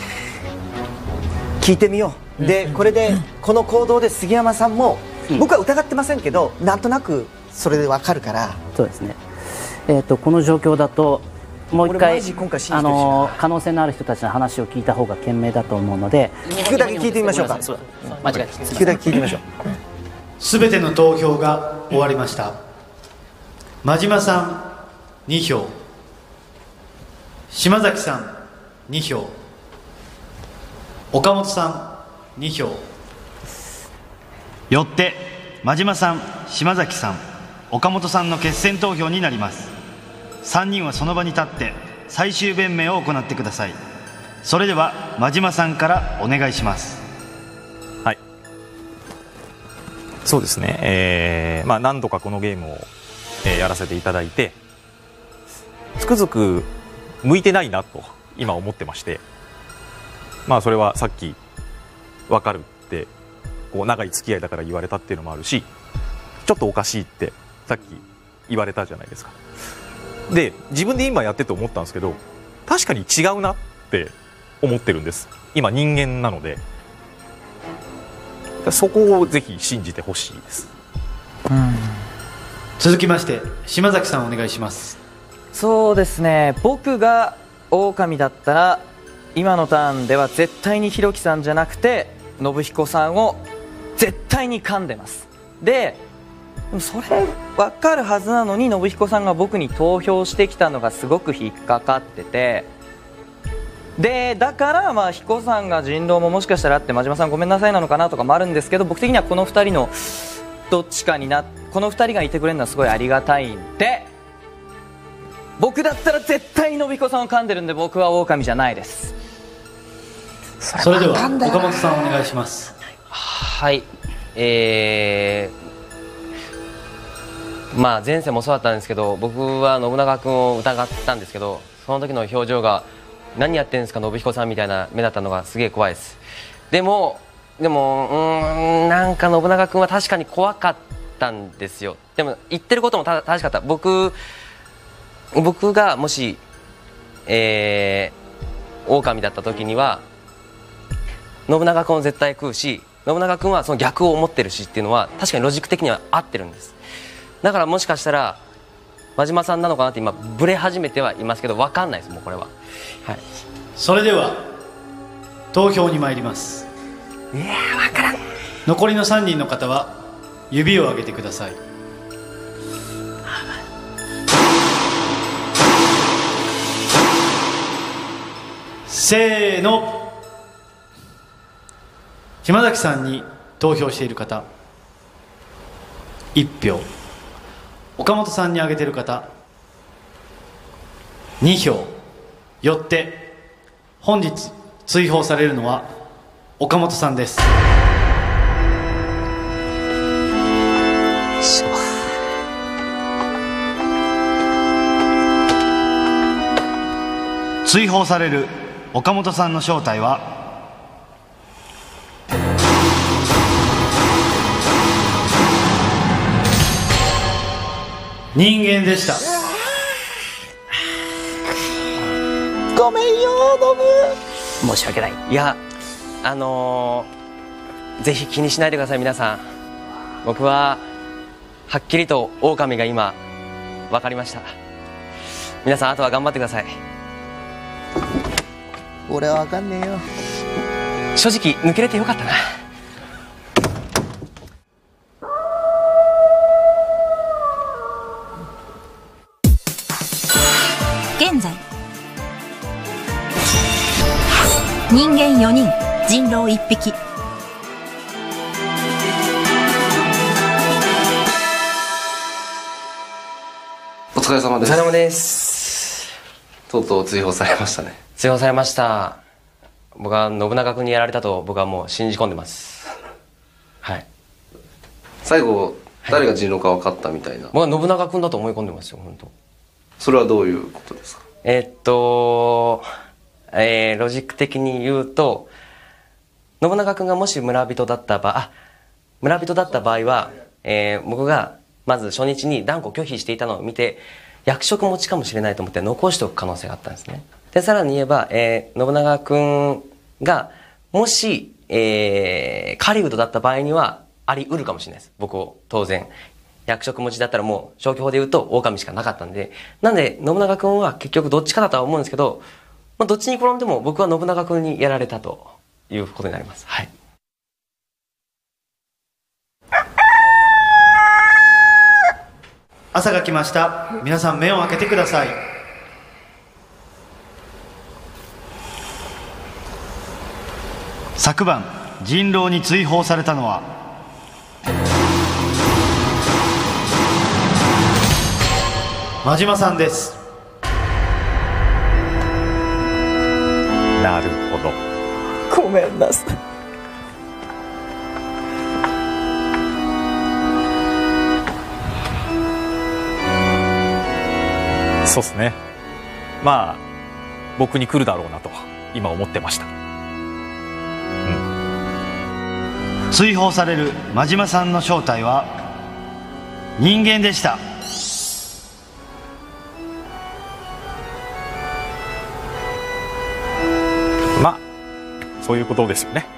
Speaker 9: 聞いてみよう。でこれでこの行動で杉山さんも、僕は疑ってませんけど、なんとなくそれで分かるから。
Speaker 2: そうですね。この状況だともう一回可能性のある人たちの話を聞いた方が賢明だと思うので、
Speaker 9: 聞くだけ聞いてみましょうか。
Speaker 2: 間違えた。
Speaker 9: 聞くだけ聞いてみましょう。
Speaker 1: すべての投票が終わりました。真島さん2票、島崎さん2票、岡本さん2票。よって真島さん、島崎さん、岡本さんの決選投票になります。3人はその場に立って最終弁明を行ってください。それでは真島さんからお願いします。
Speaker 3: はい、そうですね、何度かこのゲームを、やらせていただいて、つくづく向いてないなと今思ってまして、それはさっき分かるってこう長い付き合いだから言われたっていうのもあるし、ちょっとおかしいってさっき言われたじゃないですか。で自分で今やってて思ったんですけど、確かに違うなって思ってるんです。今人間なので、そこをぜひ信じてほしいです。
Speaker 1: 続きまして島崎さんお願いします。
Speaker 8: そうですね、僕が狼だったら今のターンでは絶対にひろきさんじゃなくて信彦さんを絶対に噛んでます。でそれ分かるはずなのに信彦さんが僕に投票してきたのがすごく引っかかってて、でだから彦さんが人狼ももしかしたらあって真島さんごめんなさいなのかなとかもあるんですけど、僕的にはこの2人のどっちかにこの2人がいてくれるのはすごいありがたいんで、僕だったら絶対に信彦さんを噛んでるんで、僕は狼じゃないです。
Speaker 1: それでは岡本さんお願いします。
Speaker 6: はい、前世もそうだったんですけど、僕は信長君を疑ったんですけど、その時の表情が何やってんですか信彦さんみたいな目だったのがすげえ怖いです。でもなんか信長君は確かに怖かったんですよ。でも言ってることも正しかった。僕がもし狼だった時には信長君を絶対食うし、信長君はその逆を思ってるしっていうのは確かにロジック的には合ってるんです。だからもしかしたら真島さんなのかなって今ブレ始めてはいますけど、分かんないです。もうこれは、はい、
Speaker 1: それでは投票に参ります。
Speaker 9: 分からん。
Speaker 1: 残りの3人の方は指を上げてください。せーの。島崎さんに投票している方1票、岡本さんに挙げている方2票。よって本日追放されるのは岡本さんです。追放される岡本さんの正体は人間でした。
Speaker 9: ごめんよノブ。
Speaker 2: 申し訳ない。
Speaker 6: いやぜひ気にしないでください皆さん。僕ははっきりと狼が今分かりました。皆さんあとは頑張ってください。
Speaker 9: 俺は分かんねえよ。
Speaker 6: 正直抜けれてよかったな。
Speaker 5: 現在人間4人、人狼1匹。
Speaker 12: お疲れ様です。
Speaker 6: お疲れ様です。
Speaker 12: とうとう追放されましたね。
Speaker 6: 追放されました。僕は信長君にやられたと僕はもう信じ込んでます。はい。
Speaker 12: 最後誰が人狼か分かったみたいな。
Speaker 6: 僕は信長君だと思い込んでますよ本当。
Speaker 12: それはどういうことですか。
Speaker 6: ロジック的に言うと、信長君がもし村人だった場合は、僕がまず初日に断固拒否していたのを見て、役職持ちかもしれないと思って残しておく可能性があったんですね。で、さらに言えば、信長君がもし、狩人だった場合にはあり得るかもしれないです。僕を当然。役職持ちだったらもう消去法で言うと狼しかなかったんで。なんで、信長君は結局どっちかだとは思うんですけど、まあ、どっちに転んでも僕は信長君にやられたということになります。はい。
Speaker 1: 朝が来ました。皆さん目を開けてください。昨晩人狼に追放されたのは真島さんです。
Speaker 3: なるほど。
Speaker 8: ごめんなさい。
Speaker 3: そうですね。まあ僕に来るだろうなと今思ってました。
Speaker 1: 追放される真島さんの正体は人間でした。
Speaker 3: まあそういうことですよね。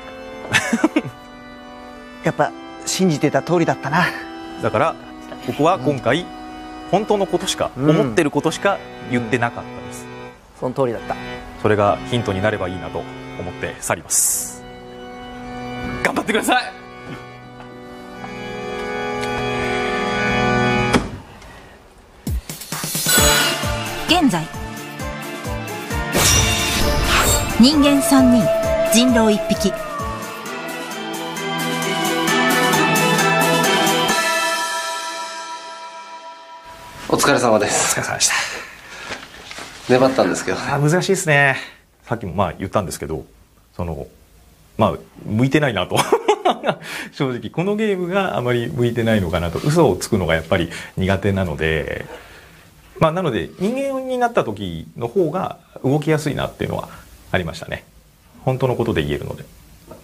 Speaker 9: やっぱ信じてた通りだったな。
Speaker 3: だから僕は今回、本当のことしか、思ってることしか言ってなかったです。
Speaker 9: その通りだった。
Speaker 3: それがヒントになればいいなと思って去ります。頑張ってください。
Speaker 5: 現在人間3人人狼1匹。
Speaker 12: お疲れ様です。
Speaker 3: お疲れ様でした。
Speaker 12: 粘ったんですけど、
Speaker 3: 難しいですね。さっきもまあ言ったんですけど、まあ向いてないなと正直このゲームがあまり向いてないのかなと。嘘をつくのがやっぱり苦手なので、まあなので人間になった時の方が動きやすいなっていうのはありましたね。本当のことで言えるので。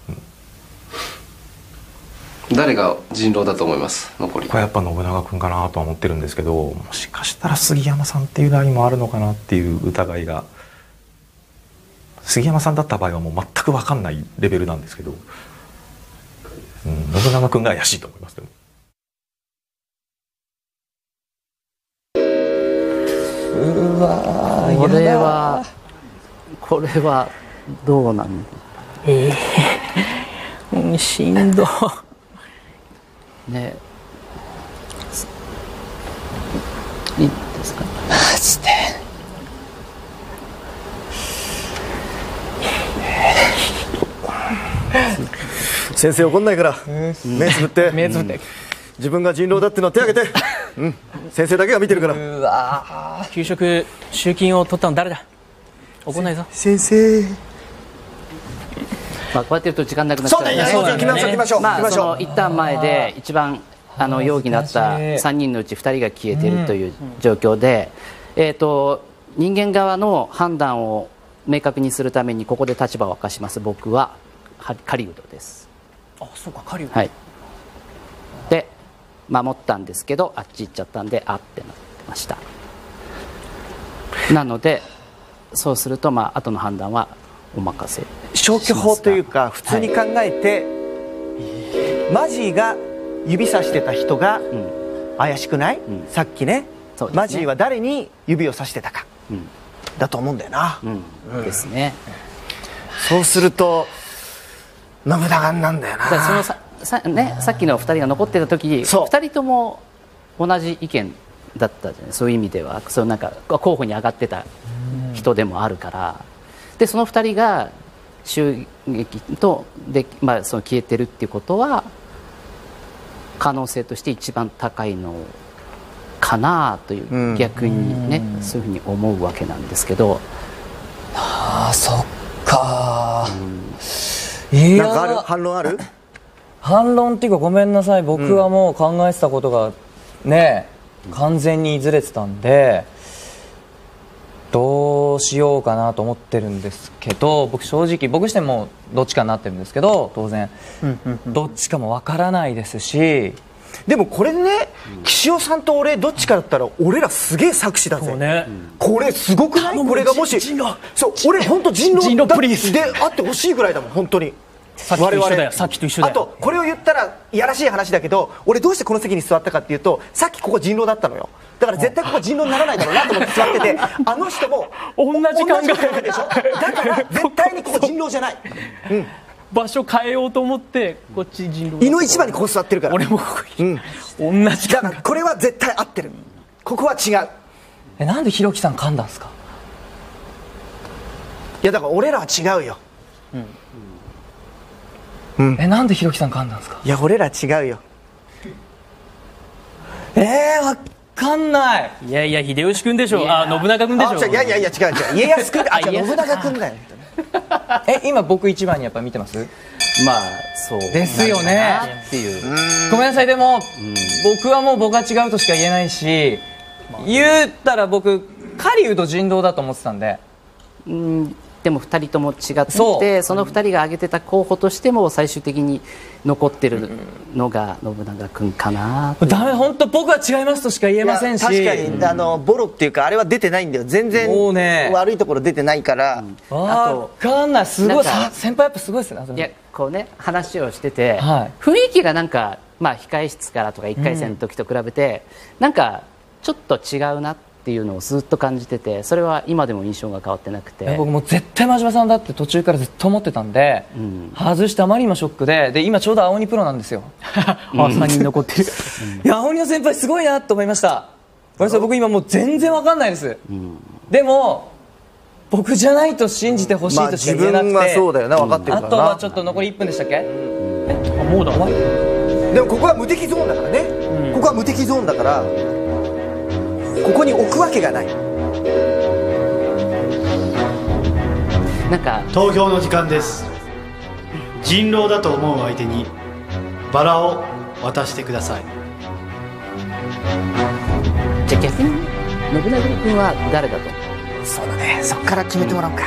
Speaker 12: 誰が人狼だと思います？残り
Speaker 3: これやっぱ信長君かなとは思ってるんですけど、もしかしたら杉山さんっていうラインもあるのかなっていう疑いが。杉山さんだった場合はもう全く分かんないレベルなんですけど、信長君が怪しいと思います。でも
Speaker 2: うわこれはどうなんしんどね。いいですか。マジで
Speaker 9: 先生怒んないから目つぶって自分が人狼だっての手挙げて、先生だけが見てるから。
Speaker 2: うわ給食集金を取ったの誰だ。怒んないぞ
Speaker 9: 先生。
Speaker 2: まあ、こうやってると時間なくなっちゃうので、
Speaker 9: 行きましょう。
Speaker 2: まあ、その一旦前で一番容疑のあった3人のうち2人が消えているという状況で、人間側の判断を明確にするためにここで立場を明かします。僕は狩人です。
Speaker 8: あ、そうか、狩人。
Speaker 2: はい。で守ったんですけど、あっち行っちゃったんで、あってなってました。なのでそうすると、まあ後の判断はお任せ。
Speaker 9: 消去法というか普通に考えて、マジーが指さしてた人が怪しくない？さっきね、マジーは誰に指をさしてたかだと思うんだよな。
Speaker 2: ですね。
Speaker 9: そうすると信長なんだよな。
Speaker 2: だからさっきの2人が残ってた時、2人とも同じ意見だったじゃない。そういう意味ではなんか候補に上がってた人でもあるから。でその2人が襲撃とで、まあ、その消えてるっていうことは可能性として一番高いのかなという、逆にね、そういうふうに思うわけなんですけど。
Speaker 8: ああ、そっか。
Speaker 9: なんかある？反論ある？
Speaker 8: 反論っていうか、ごめんなさい、僕はもう考えてたことがね、完全にずれてたんで、 どうしようかなと思ってるんですけど、僕正直僕してもどっちかになってるんですけど、当然どっちかもわからないですし、
Speaker 9: でもこれでね、岸尾さんと俺どっちかだったら俺らすげえ作詞だぜ、ね、これすごくない？これがもしそう俺本当人狼プリンスであってほしいぐらいだもん本当に。
Speaker 10: さっきと一緒だよ、さっきと一緒だよ。
Speaker 9: あとこれを言ったらいやらしい話だけど、俺どうしてこの席に座ったかっていうと、さっきここ人狼だったのよ。だから絶対ここ人狼にならないだろうなと思って座ってて、あの人も
Speaker 10: 同じ考え
Speaker 9: でしょ。だから絶対にここ人狼じゃない、うん、
Speaker 10: 場所変えようと思ってこっち人狼。
Speaker 9: 井の一番にここ座ってるから。俺もここ、うん、
Speaker 10: 同じ
Speaker 9: だからこれは絶対合ってる。ここは違う。
Speaker 8: なんでひろきさん噛んだんですか？
Speaker 9: いやだから俺らは違うよ、うん
Speaker 8: うん、なんでひろきさん噛んだんですか？
Speaker 9: いや俺ら違うよ。
Speaker 8: わかんない。
Speaker 10: いやいや秀吉君でしょ。信長君でしょ。
Speaker 9: いやいやいや違う違う、家康君、信長君だよ。
Speaker 8: 今僕一番にやっぱ見てます？
Speaker 2: まあそう
Speaker 8: ですよね
Speaker 2: っていう。
Speaker 8: ごめんなさい、でも、僕はもう僕は違うとしか言えないし、言ったら僕狩人人狼だと思ってたんで。
Speaker 2: でも2人とも違ってて、その2人が挙げてた候補としても最終的に残ってるのが信長君かな。
Speaker 8: ダメ、本当僕は違いますとしか言えませんし。
Speaker 9: 確かにボロっていうかあれは出てないんだよ。全然悪いところ出てないから。
Speaker 8: 分かんない。すごい先輩やっぱすごいですね。
Speaker 2: いやこうね話をしてて、雰囲気がなんかまあ控室からとか1回戦の時と比べてなんかちょっと違うなっていうのをずっと感じてて、それは今でも印象が変わってなくて、
Speaker 8: 僕も絶対真島さんだって途中からずっと思ってたんで、外してあまりにもショックで、今ちょうど青鬼プロなんですよ。
Speaker 2: 3人残ってる。
Speaker 8: いや青鬼の先輩すごいなと思いました。ごめんなさい、僕今もう全然わかんないです、でも僕じゃないと信じてほしいとしか言えなくて、
Speaker 9: 自分はそうだよな、分かってるからな。
Speaker 8: あとはちょっと残り1分でしたっけ？
Speaker 10: もうだ。
Speaker 9: でもここは無敵ゾーンだからね、ここは無敵ゾーンだからここに置くわけがない。
Speaker 2: なんか
Speaker 1: 投票の時間です。人狼だと思う相手にバラを渡してください。
Speaker 2: じゃあ逆に信長君は誰だと？
Speaker 9: そうだね、そっから決めてもらおうか。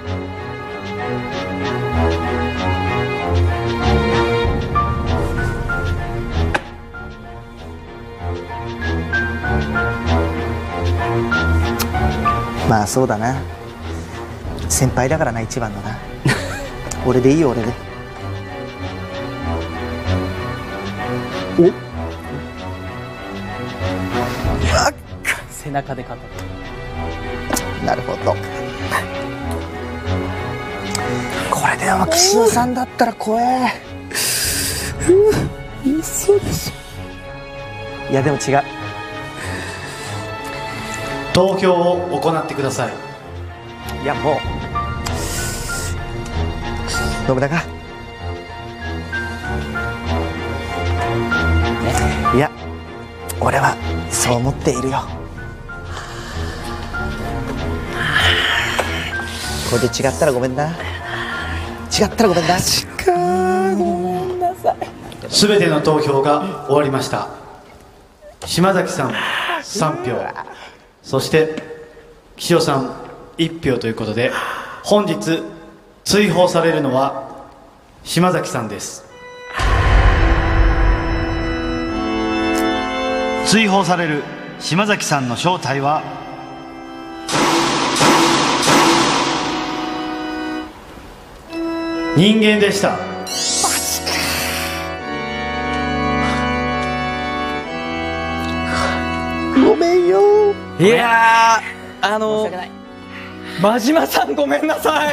Speaker 9: まあそうだな、先輩だからな、一番のな。俺でいいよ、俺で。
Speaker 2: 背中で語る。
Speaker 9: なるほど。これでも岸尾さんだったら怖え。嘘でしょ。いやでも違う。
Speaker 1: 投票を行ってください。
Speaker 9: いやもう信長、いや俺はそう思っているよ。これで違ったらごめんな。違ったらごめんな。
Speaker 8: ごめんなさい。
Speaker 1: すべての投票が終わりました。島崎さん3票、そして岸尾さん1票ということで、本日追放されるのは島崎さんです。追放される島崎さんの正体は人間でした。
Speaker 9: ごめんよ。
Speaker 8: いや真島さんごめんなさい。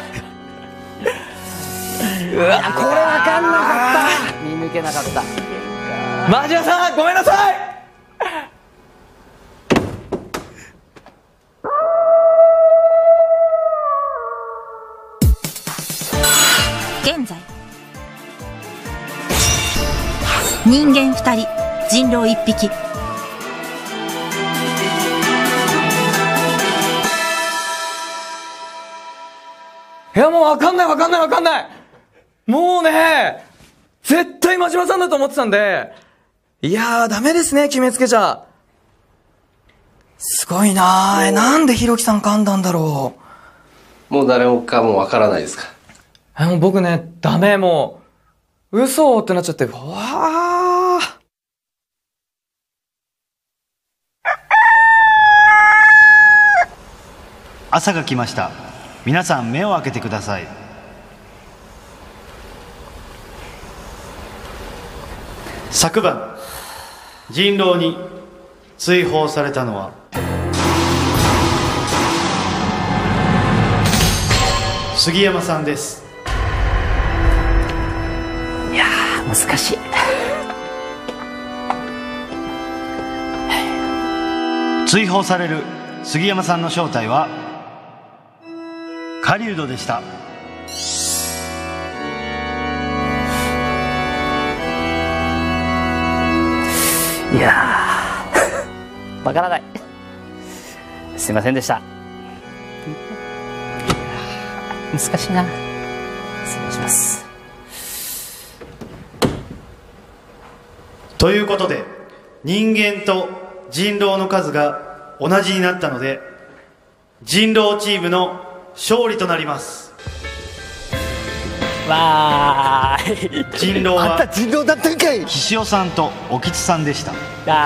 Speaker 2: うわ、これ分かんなかった。見抜けなかった。
Speaker 8: 真島さんごめんなさい。
Speaker 5: 現在人間2人、人狼1匹。
Speaker 8: いやもう分かんない。もうね、絶対真島さんだと思ってたんで、いやーダメですね、決めつけちゃ。
Speaker 10: すごいなぁ。なんでひろきさん噛んだんだろ
Speaker 12: う。もう誰もかもわからないですか？
Speaker 8: もう僕ね、ダメ、もう、嘘ってなっちゃって、わー。
Speaker 1: 朝が来ました。皆さん目を開けてください。昨晩、人狼に追放されたのは杉山さんです。
Speaker 2: いやー、難しい。
Speaker 1: 追放される杉山さんの正体は狩人でした。
Speaker 2: いやーわからない。すいませんでした。難しいな。失礼します。
Speaker 1: ということで、人間と人狼の数が同じになったので、人狼チームの勝利となります。
Speaker 2: わーい。
Speaker 1: 人狼は
Speaker 9: あんた人狼だったんかい。
Speaker 1: 岸尾さんと興津さんでした。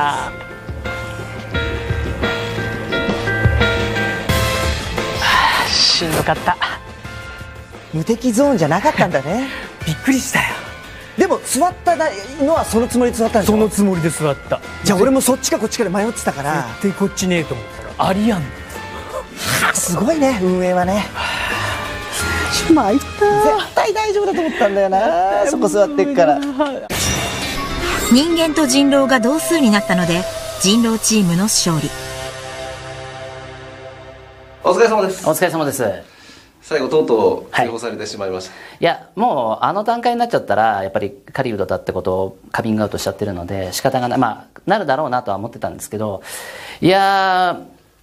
Speaker 2: しんどかった。
Speaker 9: 無敵ゾーンじゃなかったんだね。
Speaker 10: びっくりしたよ。
Speaker 9: でも座ったのはそのつもりで座ったんでしょ。
Speaker 10: そのつもりで座った。
Speaker 9: じゃあ俺もそっちかこっちかで迷ってたから、
Speaker 10: 絶対こっちねえと思ったらありやん。
Speaker 9: すごいね、運営はね。参った。絶対大丈夫だと思ったんだよな、そこ座ってっから。
Speaker 5: 人間と人狼が同数になったので、人狼チームの勝利。
Speaker 12: お疲れ様です。
Speaker 2: お疲れ様です。
Speaker 12: 最後とうとう追放されてしまいました。
Speaker 2: いや、もうあの段階になっちゃったらやっぱり狩人だってことをカミングアウトしちゃってるので仕方がない、まあなるだろうなとは思ってたんですけど、いや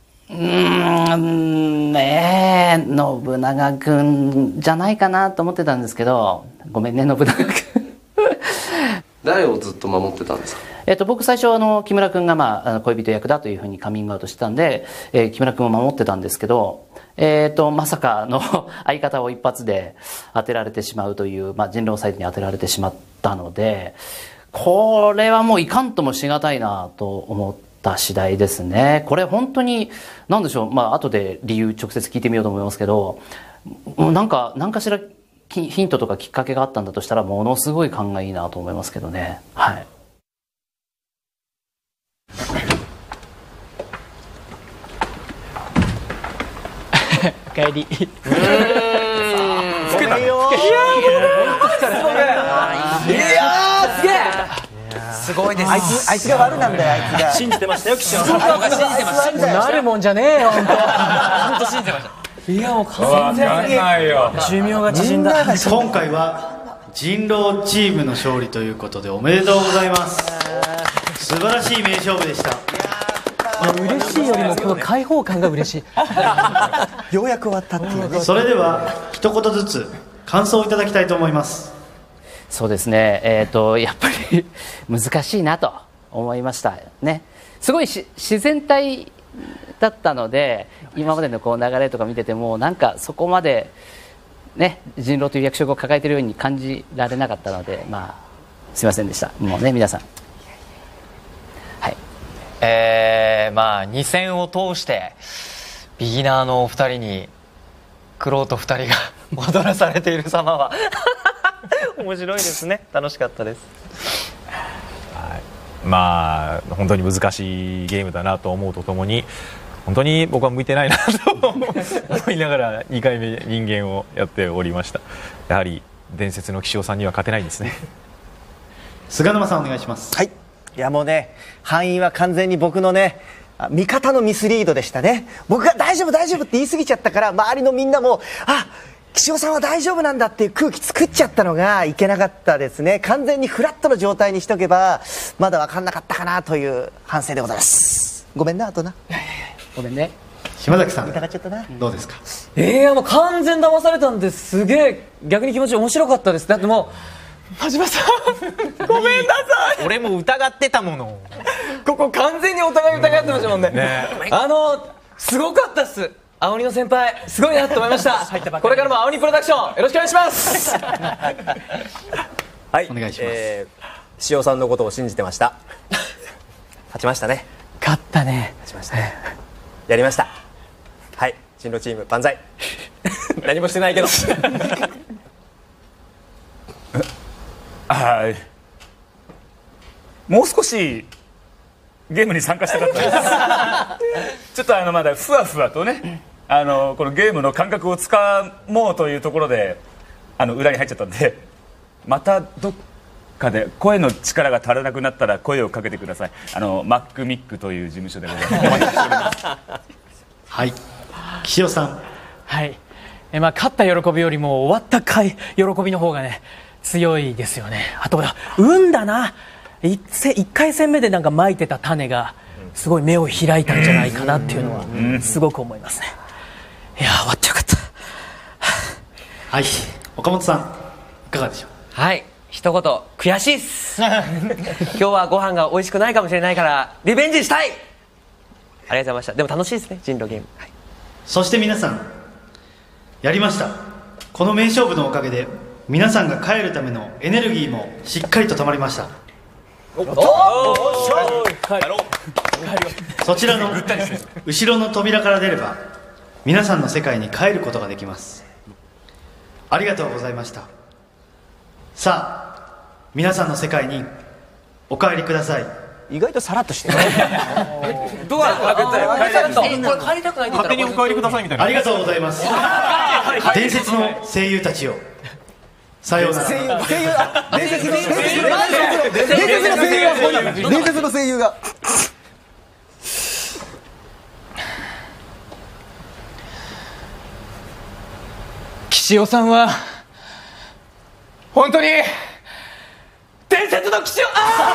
Speaker 2: 信長君じゃないかなと思ってたんですけど、ごめんね信長君。
Speaker 12: 誰をずっと守ってたんですか？
Speaker 2: 僕最初木村君が恋人役だというふうにカミングアウトしてたんで、木村君を守ってたんですけど、まさかの相方を一発で当てられてしまうという、人狼サイドに当てられてしまったので、これはもういかんともしがたいなと思った次第ですね。これ本当に何でしょう、後で理由直接聞いてみようと思いますけど、なんかしらヒントとかきっかけがあったんだとしたらものすごい勘がいいなと思いますけどね。はい。
Speaker 8: おかえり。
Speaker 10: すごいです。
Speaker 9: あいつが悪なんだよ、あいつが。
Speaker 10: 信じてましたよ、岸尾さん。信じてました。
Speaker 8: なるもんじゃねえよ、本当信じてました。いや、もう完全に寿命が縮んだ。
Speaker 1: 今回は人狼チームの勝利ということでおめでとうございます。素晴らしい名勝負でした。
Speaker 8: 嬉しいよりもこの開放感が嬉しい。
Speaker 9: ようやく終わったっていうね。
Speaker 1: それでは一言ずつ感想をいただきたいと思います。
Speaker 2: そうですね、やっぱり難しいなと思いましたね。すごい自然体だったので、今までのこう流れとか見ててもなんかそこまでね人狼という役職を抱えているように感じられなかったので、すいませんでした。もうね皆さん、はい、
Speaker 4: 2戦を通してビギナーのお二人に玄人二人が踊らされている様は面白いですね。楽しかったです。
Speaker 3: 本当に難しいゲームだなと思うとともに、本当に僕は向いてないなと思いながら2回目人間をやっておりました。やはり伝説の岸尾さんには勝てないんですね。
Speaker 1: 菅沼さんお願いします。
Speaker 9: はい、いやもうね、敗因は完全に僕のね味方のミスリードでしたね。僕が大丈夫大丈夫って言い過ぎちゃったから、周りのみんなも岸尾さんは大丈夫なんだっていう空気作っちゃったのがいけなかったですね。完全にフラットの状態にしとけばまだ分かんなかったかなという反省でございます。ごめんな、あとな。
Speaker 2: ごめんね。
Speaker 1: 島崎さん
Speaker 9: 疑っちゃったな。
Speaker 1: どうですか？
Speaker 8: もう完全騙されたんですげえ逆に気持ち面白かったです。だってもう真島さんごめんなさい。
Speaker 4: 俺も疑ってたもの。
Speaker 8: ここ完全にお互い疑ってましたもんね。すごかったっす。青鬼の先輩すごいなと思いました。これからも青鬼プロダクションよろしくお願いします。
Speaker 11: はい、
Speaker 1: お願いします。
Speaker 11: 塩さんのことを信じてました。勝ちましたね。
Speaker 8: 勝ったね。
Speaker 11: 勝ちましたね。やりました。はい、進路チーム万歳。何もしてないけど。
Speaker 7: はい。もう少しゲームに参加したかったです。ちょっとまだふわふわとね、このゲームの感覚をつかもうというところで裏に入っちゃったんで、またどっかで声の力が足らなくなったら声をかけてください。マックミックという事務所でございます。お待ちしております。
Speaker 1: はい、岸尾さん。
Speaker 8: はい、勝った喜びよりも終わった喜びの方がね強いですよね。あと運だな。1回戦目でなんかまいてた種がすごい目を開いたんじゃないかなっていうのはすごく思いますね。いや終わってよかった。
Speaker 1: はい、岡本さんいかがでしょう。
Speaker 6: はい、一言悔しいっす。今日はご飯が美味しくないかもしれないからリベンジしたい。ありがとうございました。でも楽しいですね、人狼ゲーム。はい、
Speaker 1: そして皆さんやりました。この名勝負のおかげで皆さんが帰るためのエネルギーもしっかりとたまりました。そちらの後ろの扉から出れば皆さんの世界に帰ることができます。ありがとうございました。さあ皆さんの世界にお帰りください。
Speaker 9: 意外とさらっとしてる。
Speaker 6: ドア開けてこれ帰りたくないって言ったら
Speaker 3: 勝手にお帰りくださいみたいな。
Speaker 1: ありがとうございます。伝説の声優たちよ、さようなら。
Speaker 9: 伝説の声優が。
Speaker 8: 岸尾さんは本当に伝説の岸尾。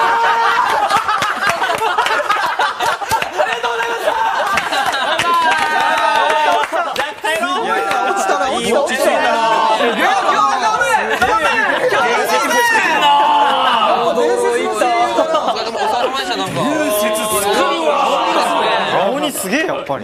Speaker 1: 青鬼すげえやっぱり。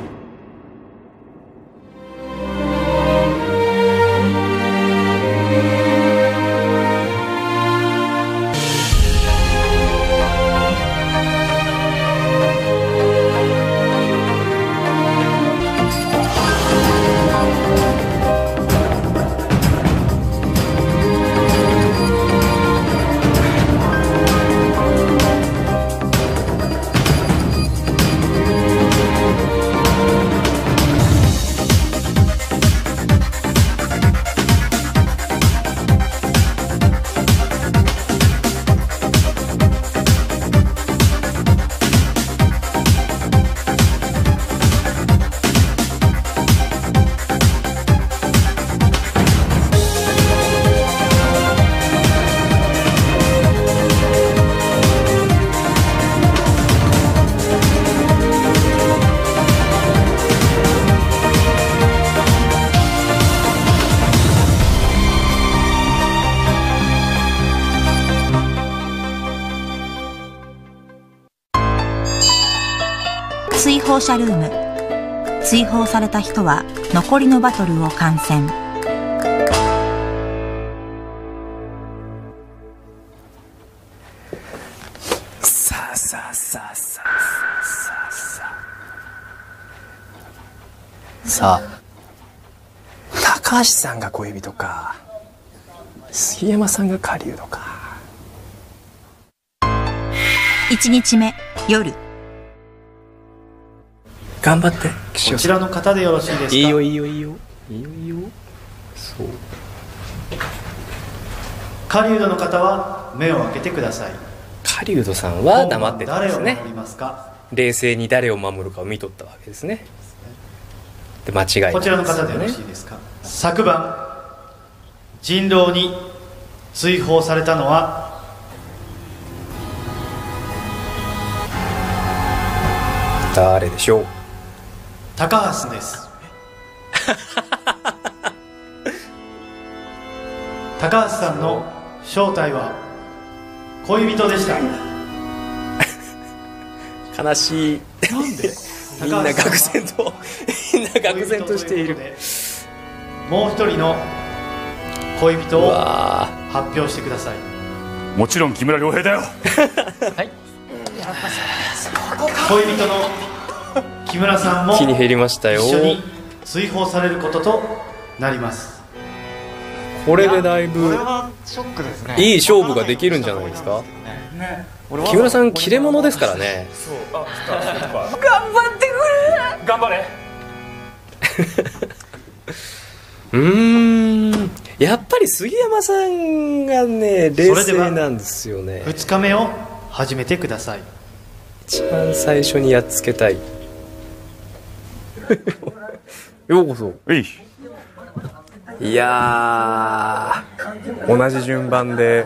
Speaker 5: 追放者ルーム。追放された人は残りのバトルを観戦。
Speaker 11: さあさあさあさあさあさあ、高橋さんが恋人か、杉山さんが狩人か。
Speaker 5: 1日目夜。
Speaker 11: 頑張って。
Speaker 1: こちらの方でよろしいですか。
Speaker 11: いいよいいよいいよいいよいいよ。そう。
Speaker 1: 狩人の方は目を開けてください。
Speaker 11: 狩人さんは黙ってたんですね。
Speaker 1: 誰を守りますか。
Speaker 11: 冷静に誰を守るかを見とったわけですね。で間違いない、
Speaker 1: こちらの方でよろしいですか。昨晩人狼に追放されたのは
Speaker 11: 誰でしょう。
Speaker 1: 高橋です。高橋さんの正体は恋人でした。
Speaker 10: 悲しい。
Speaker 1: なんで
Speaker 10: みんな愕然としている。
Speaker 1: もう一人の恋人を発表してください。
Speaker 7: もちろん木村良平だよ。
Speaker 1: 恋人の木村さんも
Speaker 10: 気に入りましたよ。
Speaker 1: 一緒に追放されることとなります。
Speaker 10: これでだいぶ
Speaker 4: これはショックですね。
Speaker 10: いい勝負ができるんじゃないですか。木村さん切れ者ですからね。
Speaker 8: 頑張ってくれ。
Speaker 7: 頑張れ。
Speaker 10: やっぱり杉山さんがね冷静なんですよね。
Speaker 1: 2日目を始めてください。
Speaker 10: 一番最初にやっつけたい。ようこそ。いやー、同じ順番で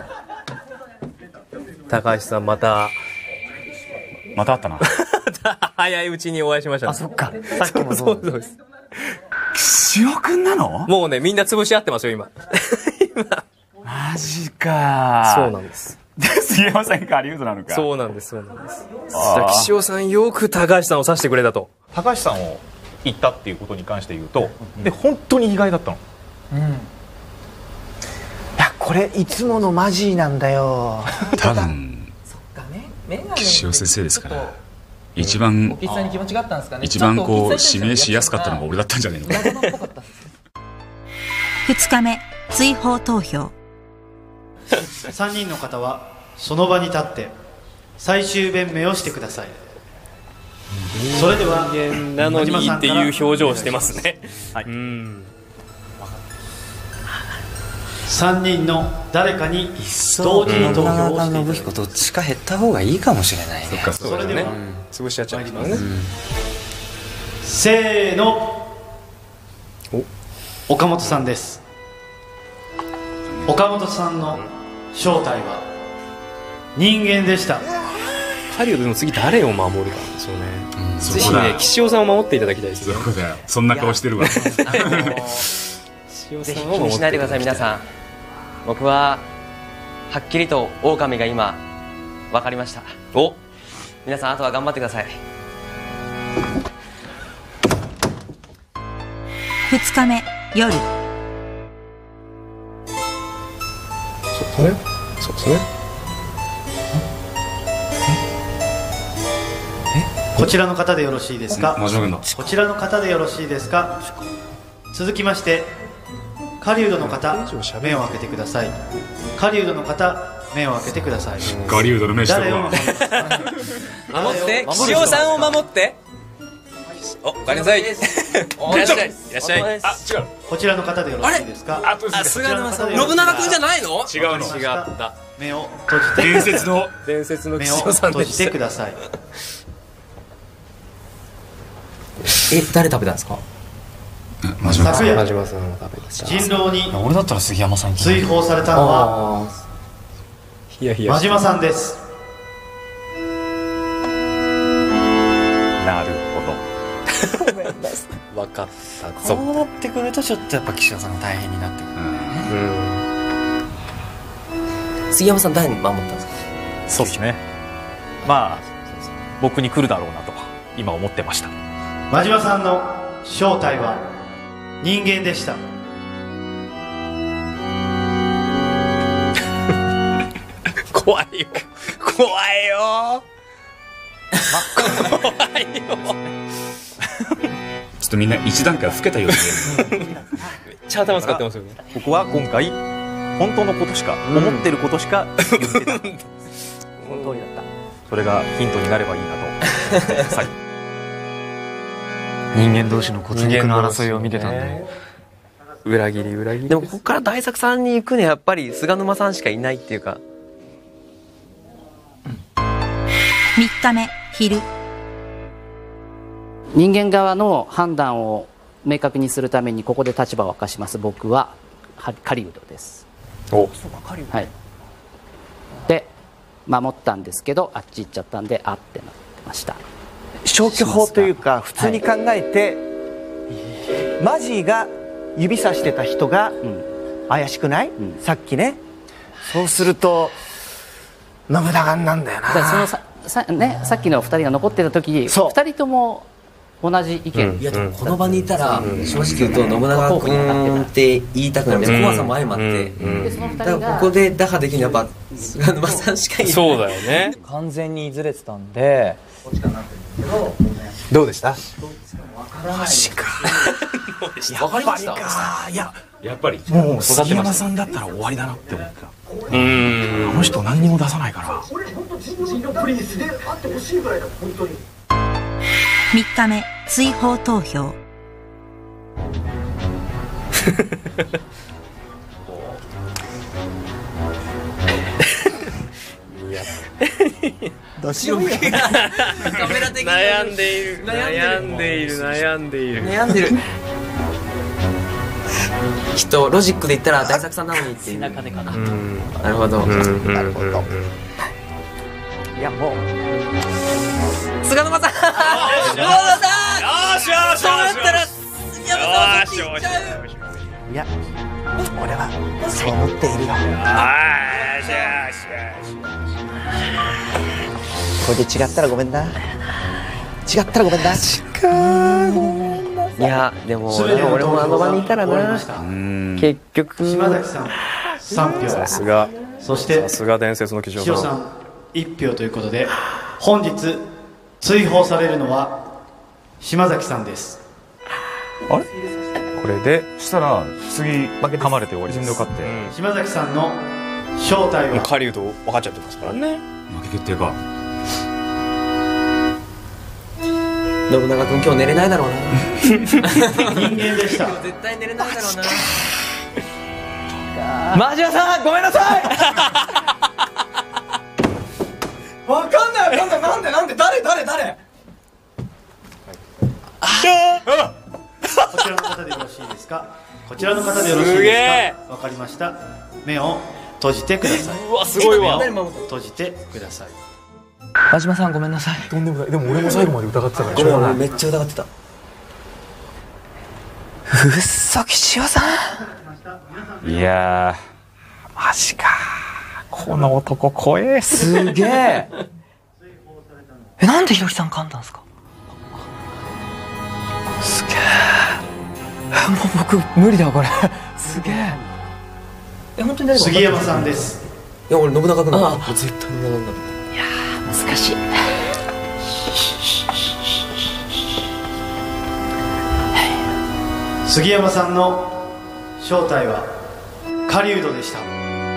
Speaker 10: 高橋さんまた
Speaker 7: あったな。
Speaker 10: 早いうちにお会いしましたね。
Speaker 8: あ、そっか。さっきも
Speaker 10: そうです。
Speaker 7: 岸尾くんなの？
Speaker 10: もうね、みんな潰し合ってますよ今。
Speaker 7: マジか。
Speaker 10: そうなんです。
Speaker 7: 杉山さんが狩人なのか。
Speaker 10: そうなんです。岸尾さんよく高橋さんを指してくれたと。
Speaker 3: 高橋さんを言ったっていうことに関して言うと、で本当に意外だったの。
Speaker 9: いやこれいつものマジーなんだよ。
Speaker 13: 多分岸尾先生ですから一番こう指名しやすかったのが俺だったんじゃないのか。
Speaker 5: 2日目追放投票。
Speaker 1: 3人の方はその場に立って最終弁明をしてください。それでは
Speaker 10: 人間なのにっていう表情をしてますね。
Speaker 1: 3人の誰かに同時に投票をしていただきます。
Speaker 4: どっちか減った方がいいかもしれないね。
Speaker 1: それでは
Speaker 10: 潰し合っちゃいますね。
Speaker 1: せーの。岡本さんです。岡本さんの正体は人間でした。
Speaker 10: 狩人の次誰を守るかなんですよね。ぜひね、岸尾さんを守っていただきたいですね。
Speaker 13: そうだよ。そんな顔してるわ。
Speaker 6: ぜひ気にしないでください皆さん。僕ははっきりと狼が今分かりました。皆さんあとは頑張ってください。
Speaker 5: 2日目夜。
Speaker 10: そうですね。
Speaker 1: こちらの方でよろしいですか。
Speaker 13: 真面目だ。
Speaker 1: こちらの方でよろしいですか。続きまして狩人の方目を開けてください。狩人の方目を開けてください。
Speaker 13: 狩人の目して
Speaker 1: 誰を
Speaker 13: るわ。
Speaker 6: 守って岸尾さんを守って。おかえりなさい。いらっしゃい。いらっしゃい。
Speaker 7: あ、違う。
Speaker 1: こちらの方でよろしいですか。
Speaker 6: 菅沼さん。信長くんじゃないの？
Speaker 7: 違うの。
Speaker 10: 違った。
Speaker 1: 目を閉じて。
Speaker 10: 伝説の
Speaker 1: 目を
Speaker 10: 岸尾さん
Speaker 1: 閉じ
Speaker 10: でした。
Speaker 1: てください。
Speaker 4: 誰食べたんですか？
Speaker 1: 昨夜
Speaker 10: 真島さんが食べました。
Speaker 1: 人狼に
Speaker 4: 俺だったら杉山さんに
Speaker 1: 追放されたのは
Speaker 10: ヒヤヒヤ
Speaker 1: 真島さんです。
Speaker 3: なるほど。
Speaker 10: 分かったぞ。
Speaker 4: こうなってくるとちょっとやっぱ岸田さんが大変になってくるんだよね。杉山さん誰に守ったんですか？
Speaker 3: そうですね。まあ僕に来るだろうなと今思ってました。
Speaker 1: 真島さんの正体は人間でした。
Speaker 10: 怖いよ。怖いよ。怖いよ。
Speaker 13: ちょっとみんな一段階老けたようで。
Speaker 10: めっちゃ頭使ってますよね。
Speaker 3: 僕は今回本当のことしか、思ってることしか言ってた。
Speaker 6: 本当にだった。
Speaker 3: それがヒントになればいいなと。はい。
Speaker 4: 人間同士の骨肉の争いを見てたんで、
Speaker 10: 裏切り裏切り。
Speaker 6: でもここから大作さんに行くにはやっぱり菅沼さんしかいないっていうか。
Speaker 5: 3日目昼。
Speaker 2: 人間側の判断を明確にするためにここで立場を明かします。僕は狩人です。
Speaker 10: お、
Speaker 2: はい。で守ったんですけどあっち行っちゃったんであってなってました。
Speaker 9: 消去法というか普通に考えて、マジーが指さしてた人が怪しくない、さっきね。そうすると信長なんだよな。
Speaker 2: だからそのさっきの2人が残ってた時2人とも同じ意見、
Speaker 6: いやでもこの場にいたら正直言うと信長君って言いたくなる怖さも相まって、だからここで打破できるのはやっぱ菅沼さんしかいない。
Speaker 8: そうだよね。完全にずれてたんで
Speaker 9: どうでした？
Speaker 7: マジか。
Speaker 6: わかりました？
Speaker 7: いや
Speaker 3: やっぱり
Speaker 7: もう杉山さんだったら終わりだなって思った。あの人何にも出さないから。
Speaker 5: 3日目追放投票。
Speaker 9: どうしようか。
Speaker 6: カメラ的に
Speaker 10: 悩んでいる悩んでいる悩んでいる
Speaker 6: 悩んでる。きっとロジックで言ったら大作さんなのにっていう。
Speaker 2: 背中でかな。
Speaker 6: なるほど。
Speaker 9: なるほど。いやもう
Speaker 6: 菅沼さん。菅沼さん。そうやったら杉山さんそっち行っちゃう。
Speaker 9: いや俺はそう思っているよ。これで違ったらごめんな。違ったらごめんな。
Speaker 6: いやでも俺もあの場にいたらな。結局
Speaker 1: 島崎さん3票、
Speaker 11: さすが
Speaker 1: そして
Speaker 11: さすが伝説の岸尾さん。
Speaker 1: 岸尾さん1票ということで、本日追放されるのは島崎さんです。
Speaker 3: あれこれでしたら次噛まれて終わりです。人狼勝って、
Speaker 1: 島崎さんの正体は
Speaker 10: 狩人分かっちゃってますからね。
Speaker 13: 負け決定か。
Speaker 6: 信長君今日寝れないだろうな。
Speaker 1: 人間でした。
Speaker 6: 絶対寝れないだろうな。
Speaker 8: マジヤさんごめんなさい。わかんないなんで誰
Speaker 1: こちらの方でよろしいですか。こちらの方でよろしいですか。わかりました。目を閉じてください。
Speaker 10: うわすごいわ。
Speaker 1: 閉じてください。
Speaker 8: 真島さんごめんなさい。
Speaker 7: とんでもない。でも俺も最後まで疑ってたからしょうがない。
Speaker 6: めっちゃ疑ってた。
Speaker 8: うっそ岸尾さん。
Speaker 3: いやーマジか。この男怖え。
Speaker 8: すげえ。なんでひろきさん噛んだんですか。すげえ。もう僕無理だわこれ。すげえ。本当に誰か
Speaker 1: 杉山さんです。
Speaker 6: いや俺信長君だ。絶対信長君だ。
Speaker 2: いやー難しい。
Speaker 1: 杉山さんの正体は狩人でした。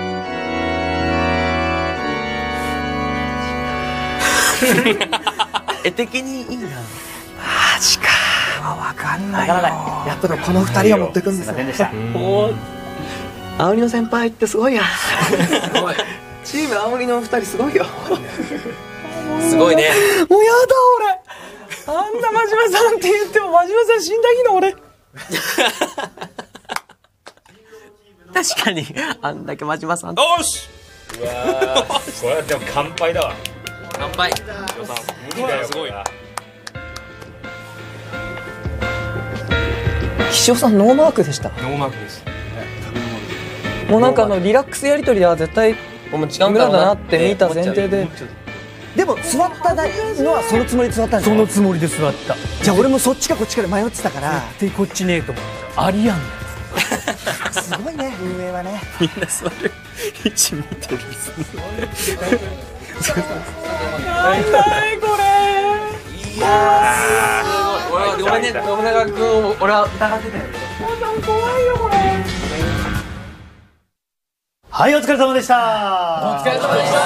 Speaker 6: 絵的にいいな。
Speaker 9: マジか。わかんないよ。やっぱこの2人が持ってくんですよ。
Speaker 2: すいませんでした。
Speaker 6: 青森の先輩ってすごいや。チーム青森の2人すごいよ。すごいね。
Speaker 8: もうやだ俺。あんな真島さんって言っても真島さん死んだ日の俺。
Speaker 6: 確かにあんだけ真島さん。
Speaker 3: よし。うわーこれはでも乾杯だわ。
Speaker 6: 乾杯。
Speaker 3: すごい。
Speaker 8: 岸尾さんノーマークでした。
Speaker 3: ノーマークです。
Speaker 8: もうなんかリラックスやり取りでは絶対無駄だなって見た前提で。
Speaker 9: でも座ったのはそのつもりで座ったんですよ。
Speaker 8: そのつもりで座った。
Speaker 9: じゃあ俺もそっちかこっちかで迷ってたから。
Speaker 8: でこっちねえと思ったらありやん。
Speaker 9: すごいね運営はね。
Speaker 10: みんな座る位置見てる。
Speaker 8: 何これ。
Speaker 6: いやーすごい。ごめんね信長君俺は疑ってたよ。
Speaker 8: 怖いよこれ。
Speaker 1: はい、お疲れ様でした。
Speaker 8: お疲れ様でした。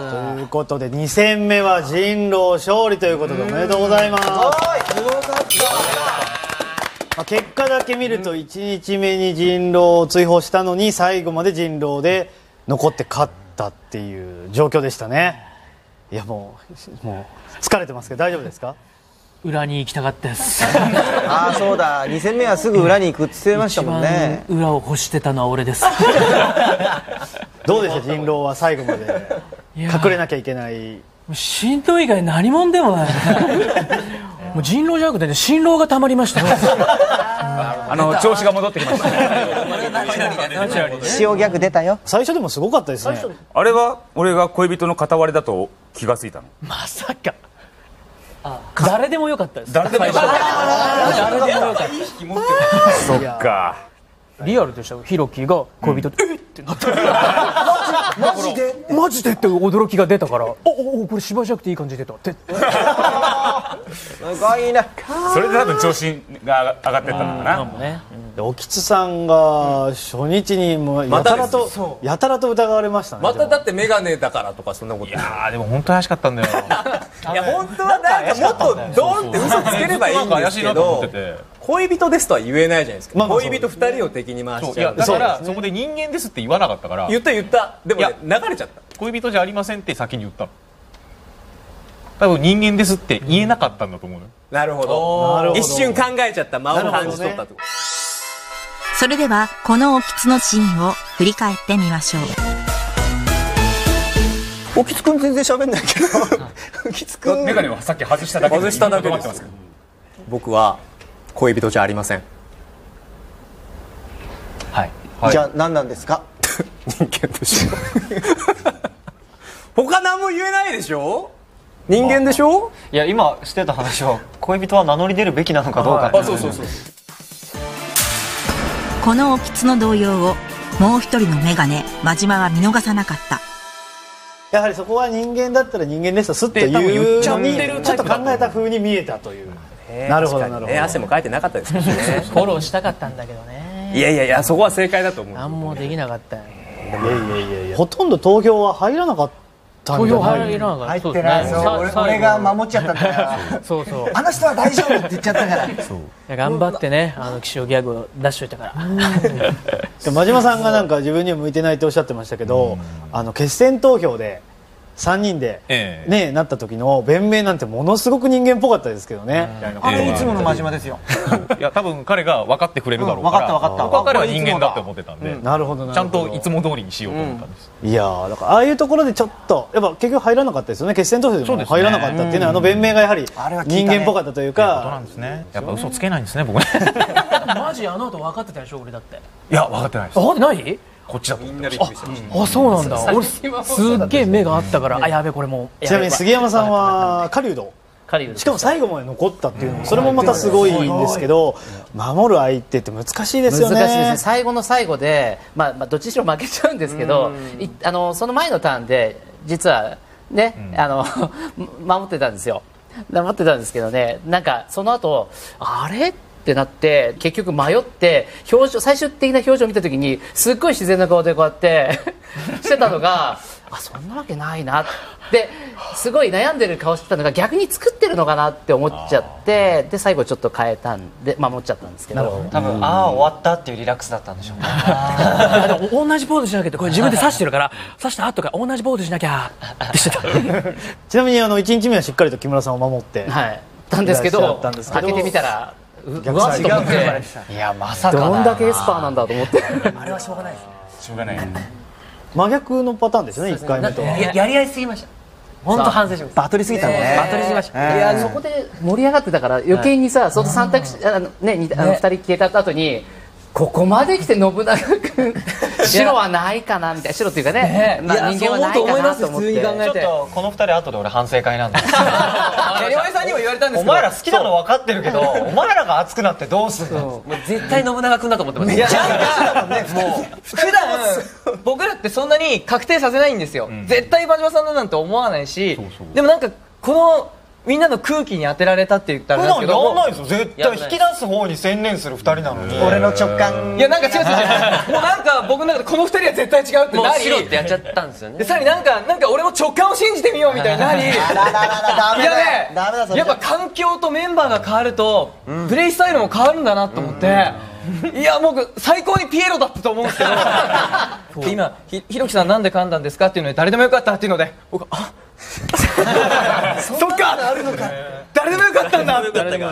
Speaker 1: ということで2戦目は人狼勝利ということでおめでとうございます。結果だけ見ると1日目に人狼を追放したのに最後まで人狼で残って勝ったっていう状況でしたね。いやもう疲れてますけど大丈夫ですか。
Speaker 8: 裏に行きたかったです。
Speaker 9: ああそうだ2戦目はすぐ裏に行くって言ってましたもんね。
Speaker 8: 裏を欲してたのは俺です。
Speaker 1: どうでした人狼は最後まで隠れなきゃいけない。
Speaker 8: 神道以外何者でもない。もう人狼じゃなくてね新狼がたまりました。
Speaker 7: 調子が戻ってきました
Speaker 9: 塩ギャグ出たよ。
Speaker 1: 最初でもすごかったですね。
Speaker 7: あれは俺が恋人の片割れだと気がついたの。
Speaker 8: まさか誰でもよかったです。
Speaker 7: 誰でもよかった
Speaker 8: 誰でもよかった。
Speaker 7: そっか。
Speaker 8: リアルでしたよ。ヒロキが恋人でってなったマジでって驚きが出たから、おこれ芝居じゃなくていい感じで出たって
Speaker 9: すごいな。
Speaker 7: それで多分調子が上がってったのかな。
Speaker 1: で興津さんが初日にもうやたらと疑われましたね。
Speaker 10: まただってメガネだからとかそんなこと。い
Speaker 3: やでも本当怪しかったんだよ。
Speaker 10: いや本当はなんかもっとドンって嘘つければいいんですけど、恋人ですとは言えないじゃないですか。恋人2人を敵に回しちゃう。
Speaker 3: だからそこで人間ですって言わなかったから。
Speaker 10: 言ったでもね流れちゃった。
Speaker 3: 恋人じゃありませんって先に言ったの。多分人間ですって言えなかったんだと思う。
Speaker 10: なるほど。一瞬考えちゃった。間を感じ取ったってこと。
Speaker 5: それではこの興津のシーンを振り返ってみましょう。
Speaker 9: 興津くん全然喋んないけど興津くん
Speaker 7: メガネをさっき外しただけで
Speaker 10: です。僕は恋人じゃありません。
Speaker 9: はい。じゃあ何なんですか。
Speaker 10: 人間でしょ。他何も言えないでしょ。人間でしょ。
Speaker 4: いや今してた話は恋人は名乗り出るべきなのかどうかって。
Speaker 10: そう
Speaker 5: この興津の動揺をもう一人のメガネ真島は見逃さなかった。
Speaker 1: やはりそこは人間だったら人間ですとスッと言うのにちょっと考えた風に見えたという。なるほどなるほど。
Speaker 10: 汗もかいてなかったですね。
Speaker 8: フォローしたかったんだけどね。
Speaker 10: いやそこは正解だと思う。
Speaker 8: 何もできなかったよ。
Speaker 1: いやほとんど投票は入らなかったんじゃない。
Speaker 9: 入ってない。俺が守っちゃったんだよ。
Speaker 8: そう
Speaker 9: あの人は大丈夫って言っちゃったから。
Speaker 8: 頑張ってね気象ギャグを出しといたから。
Speaker 1: で真島さんがなんか自分には向いてないっておっしゃってましたけど、決選投票で3人でねなった時の弁明なんてものすごく人間っぽかったですけどね。
Speaker 9: あれいつもの真島ですよ。
Speaker 3: いや多分彼が分かってくれるだろうから。
Speaker 9: 分かった。
Speaker 3: 僕は彼は人間だって思ってたんで。
Speaker 1: なるほど。
Speaker 3: ちゃんといつも通りにしようと思ったんです。
Speaker 1: いやだからああいうところでちょっとやっぱ結局入らなかったですよね。決選投票でも入らなかったっていうのは弁明がやはり人間っぽかったというか。
Speaker 3: やっぱ嘘つけないんですね僕ね。
Speaker 8: マジあの後分かってたでしょ俺だって。
Speaker 3: いや分かってないです。
Speaker 8: 分かってない？
Speaker 3: こっちだと思ってました。
Speaker 8: あそうなんだ。俺すっげえ目があったからやべこれもう。
Speaker 1: ちなみに杉山さんは狩人。しかも最後まで残ったっていうのもそれもまたすごいんですけど、守る相手って難しいですよね。
Speaker 2: 難しいですね。最後の最後でどっちにしろ負けちゃうんですけど、その前のターンで実はね守ってたんですよ。守ってたんですけどね、なんかその後あれってなって結局迷って最終的な表情を見た時にすっごい自然な顔でこうやってしてたのがそんなわけないなってすごい悩んでる顔してたのが逆に作ってるのかなって思っちゃってで最後ちょっと変えたんで守っちゃったんですけど、
Speaker 4: 多分終わったっていうリラックスだったんでしょうね。
Speaker 8: 同じポーズしなきゃってこれ自分で指してるから指した後から同じポーズしなきゃってしてた。
Speaker 1: ちなみに1日目はしっかりと木村さんを守って
Speaker 2: たんですけど開けてみたらうわっと思って、いやまさかどんだけエスパーなんだと思って。
Speaker 8: あれはしょうがないですね。
Speaker 7: しょうがない。
Speaker 1: 真逆のパターンですよね1回目とは。
Speaker 8: やり合いすぎました。本当反省します。
Speaker 9: バトりすぎたのね。
Speaker 8: バトりすぎました。
Speaker 2: いやそこで盛り上がってたから余計にさ、その3択2人消えた後にここまで来て信長君白はないかなみたいな、白っていうかね、人間はないかなと思って。
Speaker 4: ちょっとこの2人後で俺反省会なんだ。
Speaker 10: 山根さんにも言われたんですけど、
Speaker 4: お前ら好きなの分かってるけどお前らが熱くなってどうするの。
Speaker 10: もう絶対信長君だと思ってます。
Speaker 8: いやなんかもう普段僕らってそんなに確定させないんですよ。絶対真島さんだなんて思わないし、でもなんかこのみんなの空気に当てられたって言ったら
Speaker 4: 普段やんないですよ。絶対引き出す方に専念する2人なのに。
Speaker 9: 俺の直感。
Speaker 8: いやなんか違うもうなんか僕の中でこの2人は絶対違うってなり、
Speaker 10: 白ってやっちゃったんですよね。
Speaker 8: でさらになんか俺も直感を信じてみようみたいになり、いやねやっぱ環境とメンバーが変わるとプレイスタイルも変わるんだなと思って、いや僕最高にピエロだったと思うんですけど、今ひろきさんなんで噛んだんですかっていうので誰でもよかったっていうので僕そっか誰でもよかったんだ。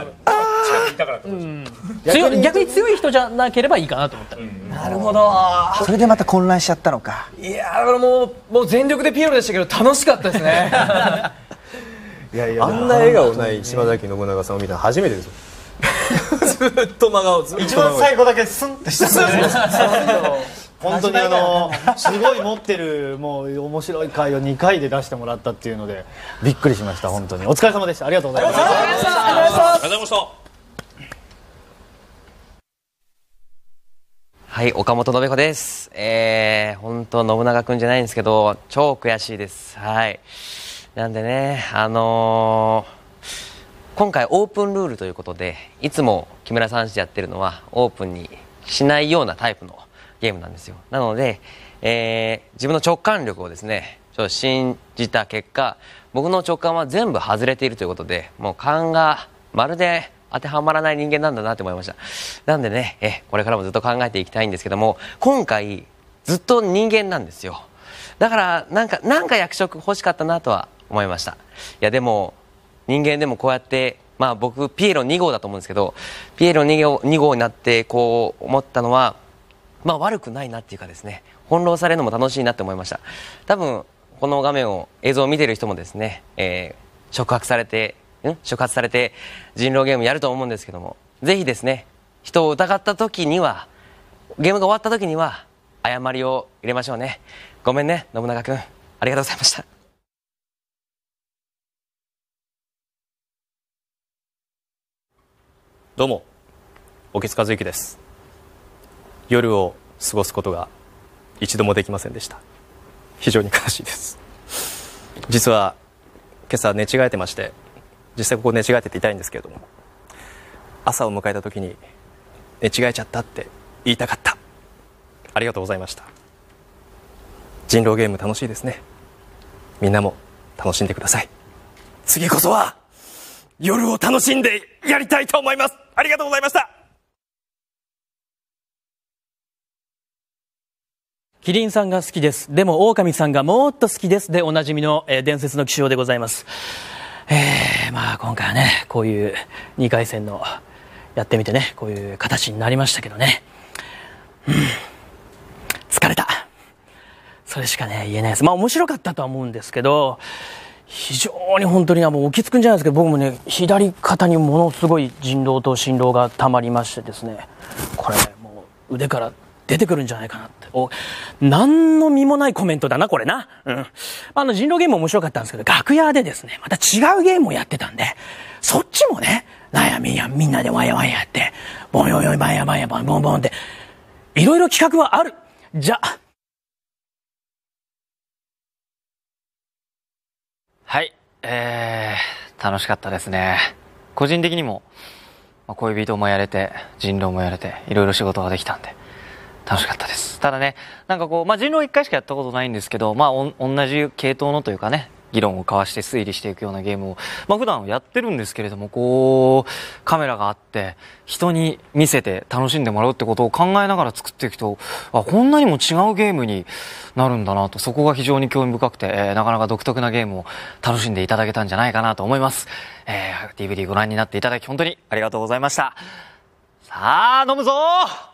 Speaker 8: 逆に強い人じゃなければいいかなと思った。なるほど。
Speaker 9: それでまた混乱しちゃったのか。
Speaker 8: いやもう全力でピエロでしたけど楽しかったですね。
Speaker 11: いやあんな笑顔ない島崎信長さんを見たの初めてですよ。 ずっと真顔、ずっと
Speaker 1: 一番最後だけスンってしたんです本当にすごい持ってるもう面白い回を2回で出してもらったっていうのでびっくりしました。本当にお疲れ様でした。ありがとうございました。
Speaker 3: ありがとうございました。
Speaker 6: はい、岡本信子です。本当信長くんじゃないんですけど、超悔しいです。はい。なんでね、今回オープンルールということで、いつも木村さんちでやってるのはオープンにしないようなタイプのゲームなんですよ。なので、自分の直感力をですね、ちょっと信じた結果、僕の直感は全部外れているということで、もう勘がまるで当てはまらない人間なんだなって思いました。なんでね、これからもずっと考えていきたいんですけども、今回ずっと人間なんですよ。だからなんか役職欲しかったなとは思いました。いやでも人間でもこうやって、まあ僕ピエロ2号だと思うんですけど、ピエロ2号になってこう思ったのは、まあ悪くないなっていうかですね、翻弄されるのも楽しいなって思いました。多分この画面を映像を見てる人もですね、触発されて人狼ゲームやると思うんですけども、ぜひですね、人を疑った時には、ゲームが終わった時には謝りを入れましょうね。ごめんね信長くん、ありがとうございました。
Speaker 11: どうも沖津和之です。夜を過ごすことが一度もできませんでした。非常に悲しいです。実は今朝寝違えてまして、実際ここ寝違えてて痛いんですけれども、朝を迎えた時に寝違えちゃったって言いたかった。ありがとうございました。人狼ゲーム楽しいですね。みんなも楽しんでください。次こそは夜を楽しんでやりたいと思います。ありがとうございました。
Speaker 10: キリンさんが好きです。でも狼さんがもっと好きですでおなじみの、伝説の気象でございます。まあ今回はね、こういう2回戦のやってみてね、こういう形になりましたけどね、疲れた、それしかね言えないです。まあ面白かったとは思うんですけど、非常に本当にもう落ち着くんじゃないですけど、僕もね左肩にものすごい人狼と心狼がたまりましてですね、これねもう腕から出てくるんじゃないかなって。何の身もないコメントだなこれな。人狼ゲームも面白かったんですけど、楽屋でですねまた違うゲームをやってたんで、そっちもねみんなでワイヤワイヤってボンヨヨイバンヤバンヤバンボンボンっていろいろ企画はある。じゃあ
Speaker 4: はい、楽しかったですね。個人的にも恋人もやれて人狼もやれていろいろ仕事ができたんで楽しかったです。ただね、なんかこう、人狼1回しかやったことないんですけど、同じ系統のというかね、議論を交わして推理していくようなゲームを、普段やってるんですけれども、こうカメラがあって人に見せて楽しんでもらうってことを考えながら作っていくと、こんなにも違うゲームになるんだなと、そこが非常に興味深くて、なかなか独特なゲームを楽しんでいただけたんじゃないかなと思います。DVD ご覧になっていただき本当にありがとうございました。さあ飲むぞー。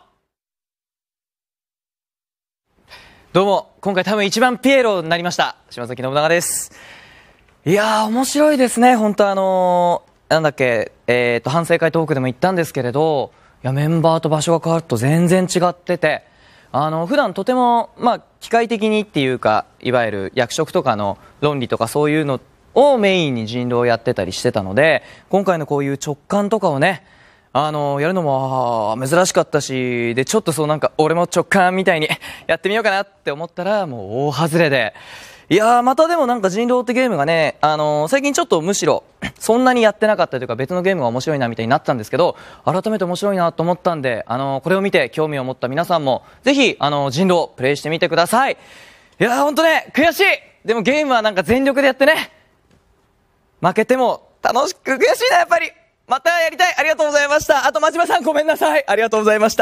Speaker 8: どうも、今回多分一番ピエロになりました島崎信長です。いやー面白いですね。本当なんだっけ、反省会トークでも言ったんですけれど、いやメンバーと場所が変わると全然違ってて、普段とても機械的にっていうか、いわゆる役職とかの論理とかそういうのをメインに人狼をやってたりしてたので、今回のこういう直感とかをねやるのも珍しかったし、でちょっと俺も直感みたいにやってみようかなって思ったらもう大外れで、いやーまたでも人狼ってゲームがね、最近ちょっとむしろそんなにやってなかったというか、別のゲームが面白いなみたいになったんですけど、改めて面白いなと思ったんで、これを見て興味を持った皆さんもぜひ人狼プレイしてみてください。いやー本当ね悔しい。でもゲームは全力でやってね、負けても楽しく、悔しいなやっぱり。またやりたい。ありがとうございました。あと真島さんごめんなさい。ありがとうございました。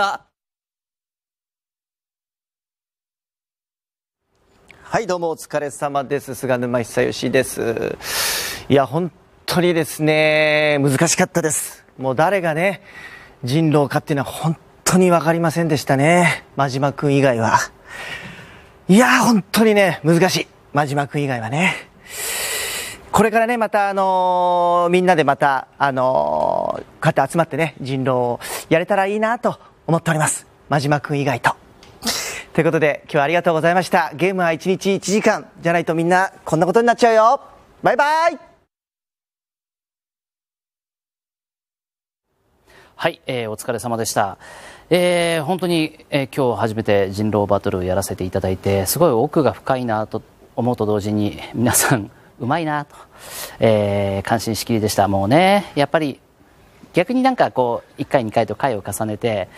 Speaker 9: はいどうもお疲れ様です。菅沼久義です。いや本当にですね難しかったです。もう誰がね人狼かっていうのは本当に分かりませんでしたね、真島君以外は。いや本当にね難しい、真島君以外はね。これからねまたみんなでまたクうやって集まってね人狼をやれたらいいなと思っております。真島君以外と。ということで今日はありがとうございました。ゲームは1日1時間じゃないとみんなこんなことになっちゃうよ。バイバイ。
Speaker 2: はい、お疲れ様でした。本当に、今日初めて人狼バトルやらせていただいてすごい奥が深いなと思うと同時に皆さんうまいなと、感心しきりでした。もうねやっぱり逆になんかこう1回2回と回を重ねて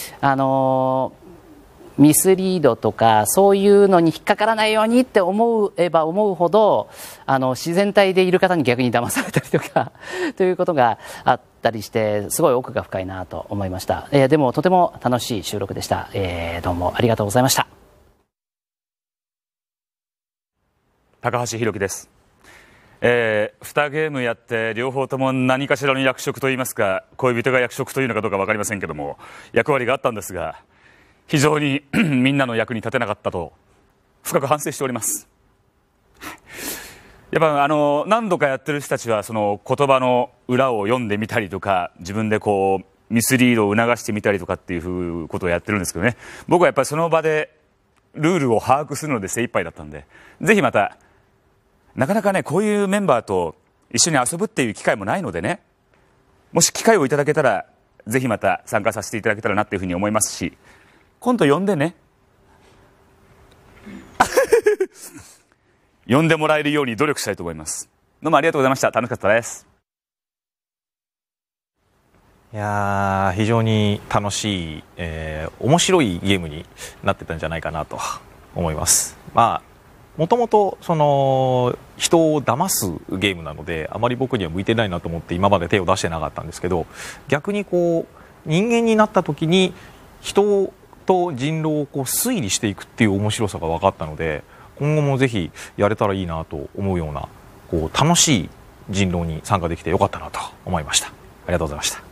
Speaker 2: ミスリードとかそういうのに引っかからないようにって思えば思うほど自然体でいる方に逆に騙されたりとかということがあったりしてすごい奥が深いなと思いました。でもとても楽しい収録でした。どうもありがとうございました。
Speaker 14: 高橋宏樹です。2ゲームやって両方とも何かしらの役職といいますか恋人が役職というのかどうか分かりませんけども役割があったんですが非常にみんなの役に立てなかったと深く反省しております。やっぱ何度かやってる人たちはその言葉の裏を読んでみたりとか自分でこうミスリードを促してみたりとかっていうことをやってるんですけどね、僕はやっぱりその場でルールを把握するので精一杯だったんで、ぜひまたなかなかねこういうメンバーと一緒に遊ぶっていう機会もないのでね、もし機会をいただけたらぜひまた参加させていただけたらなっていうふうに思いますし、今度呼んでね呼んでもらえるように努力したいと思います。どうもありがとうございました。楽しかったです。
Speaker 3: いや非常に楽しい、面白いゲームになってたんじゃないかなと思います。まあもともとその人を騙すゲームなのであまり僕には向いてないなと思って今まで手を出してなかったんですけど、逆にこう人間になった時に人と人狼をこう推理していくっていう面白さが分かったので、今後もぜひやれたらいいなと思うようなこう楽しい人狼に参加できてよかったなと思いました。ありがとうございました。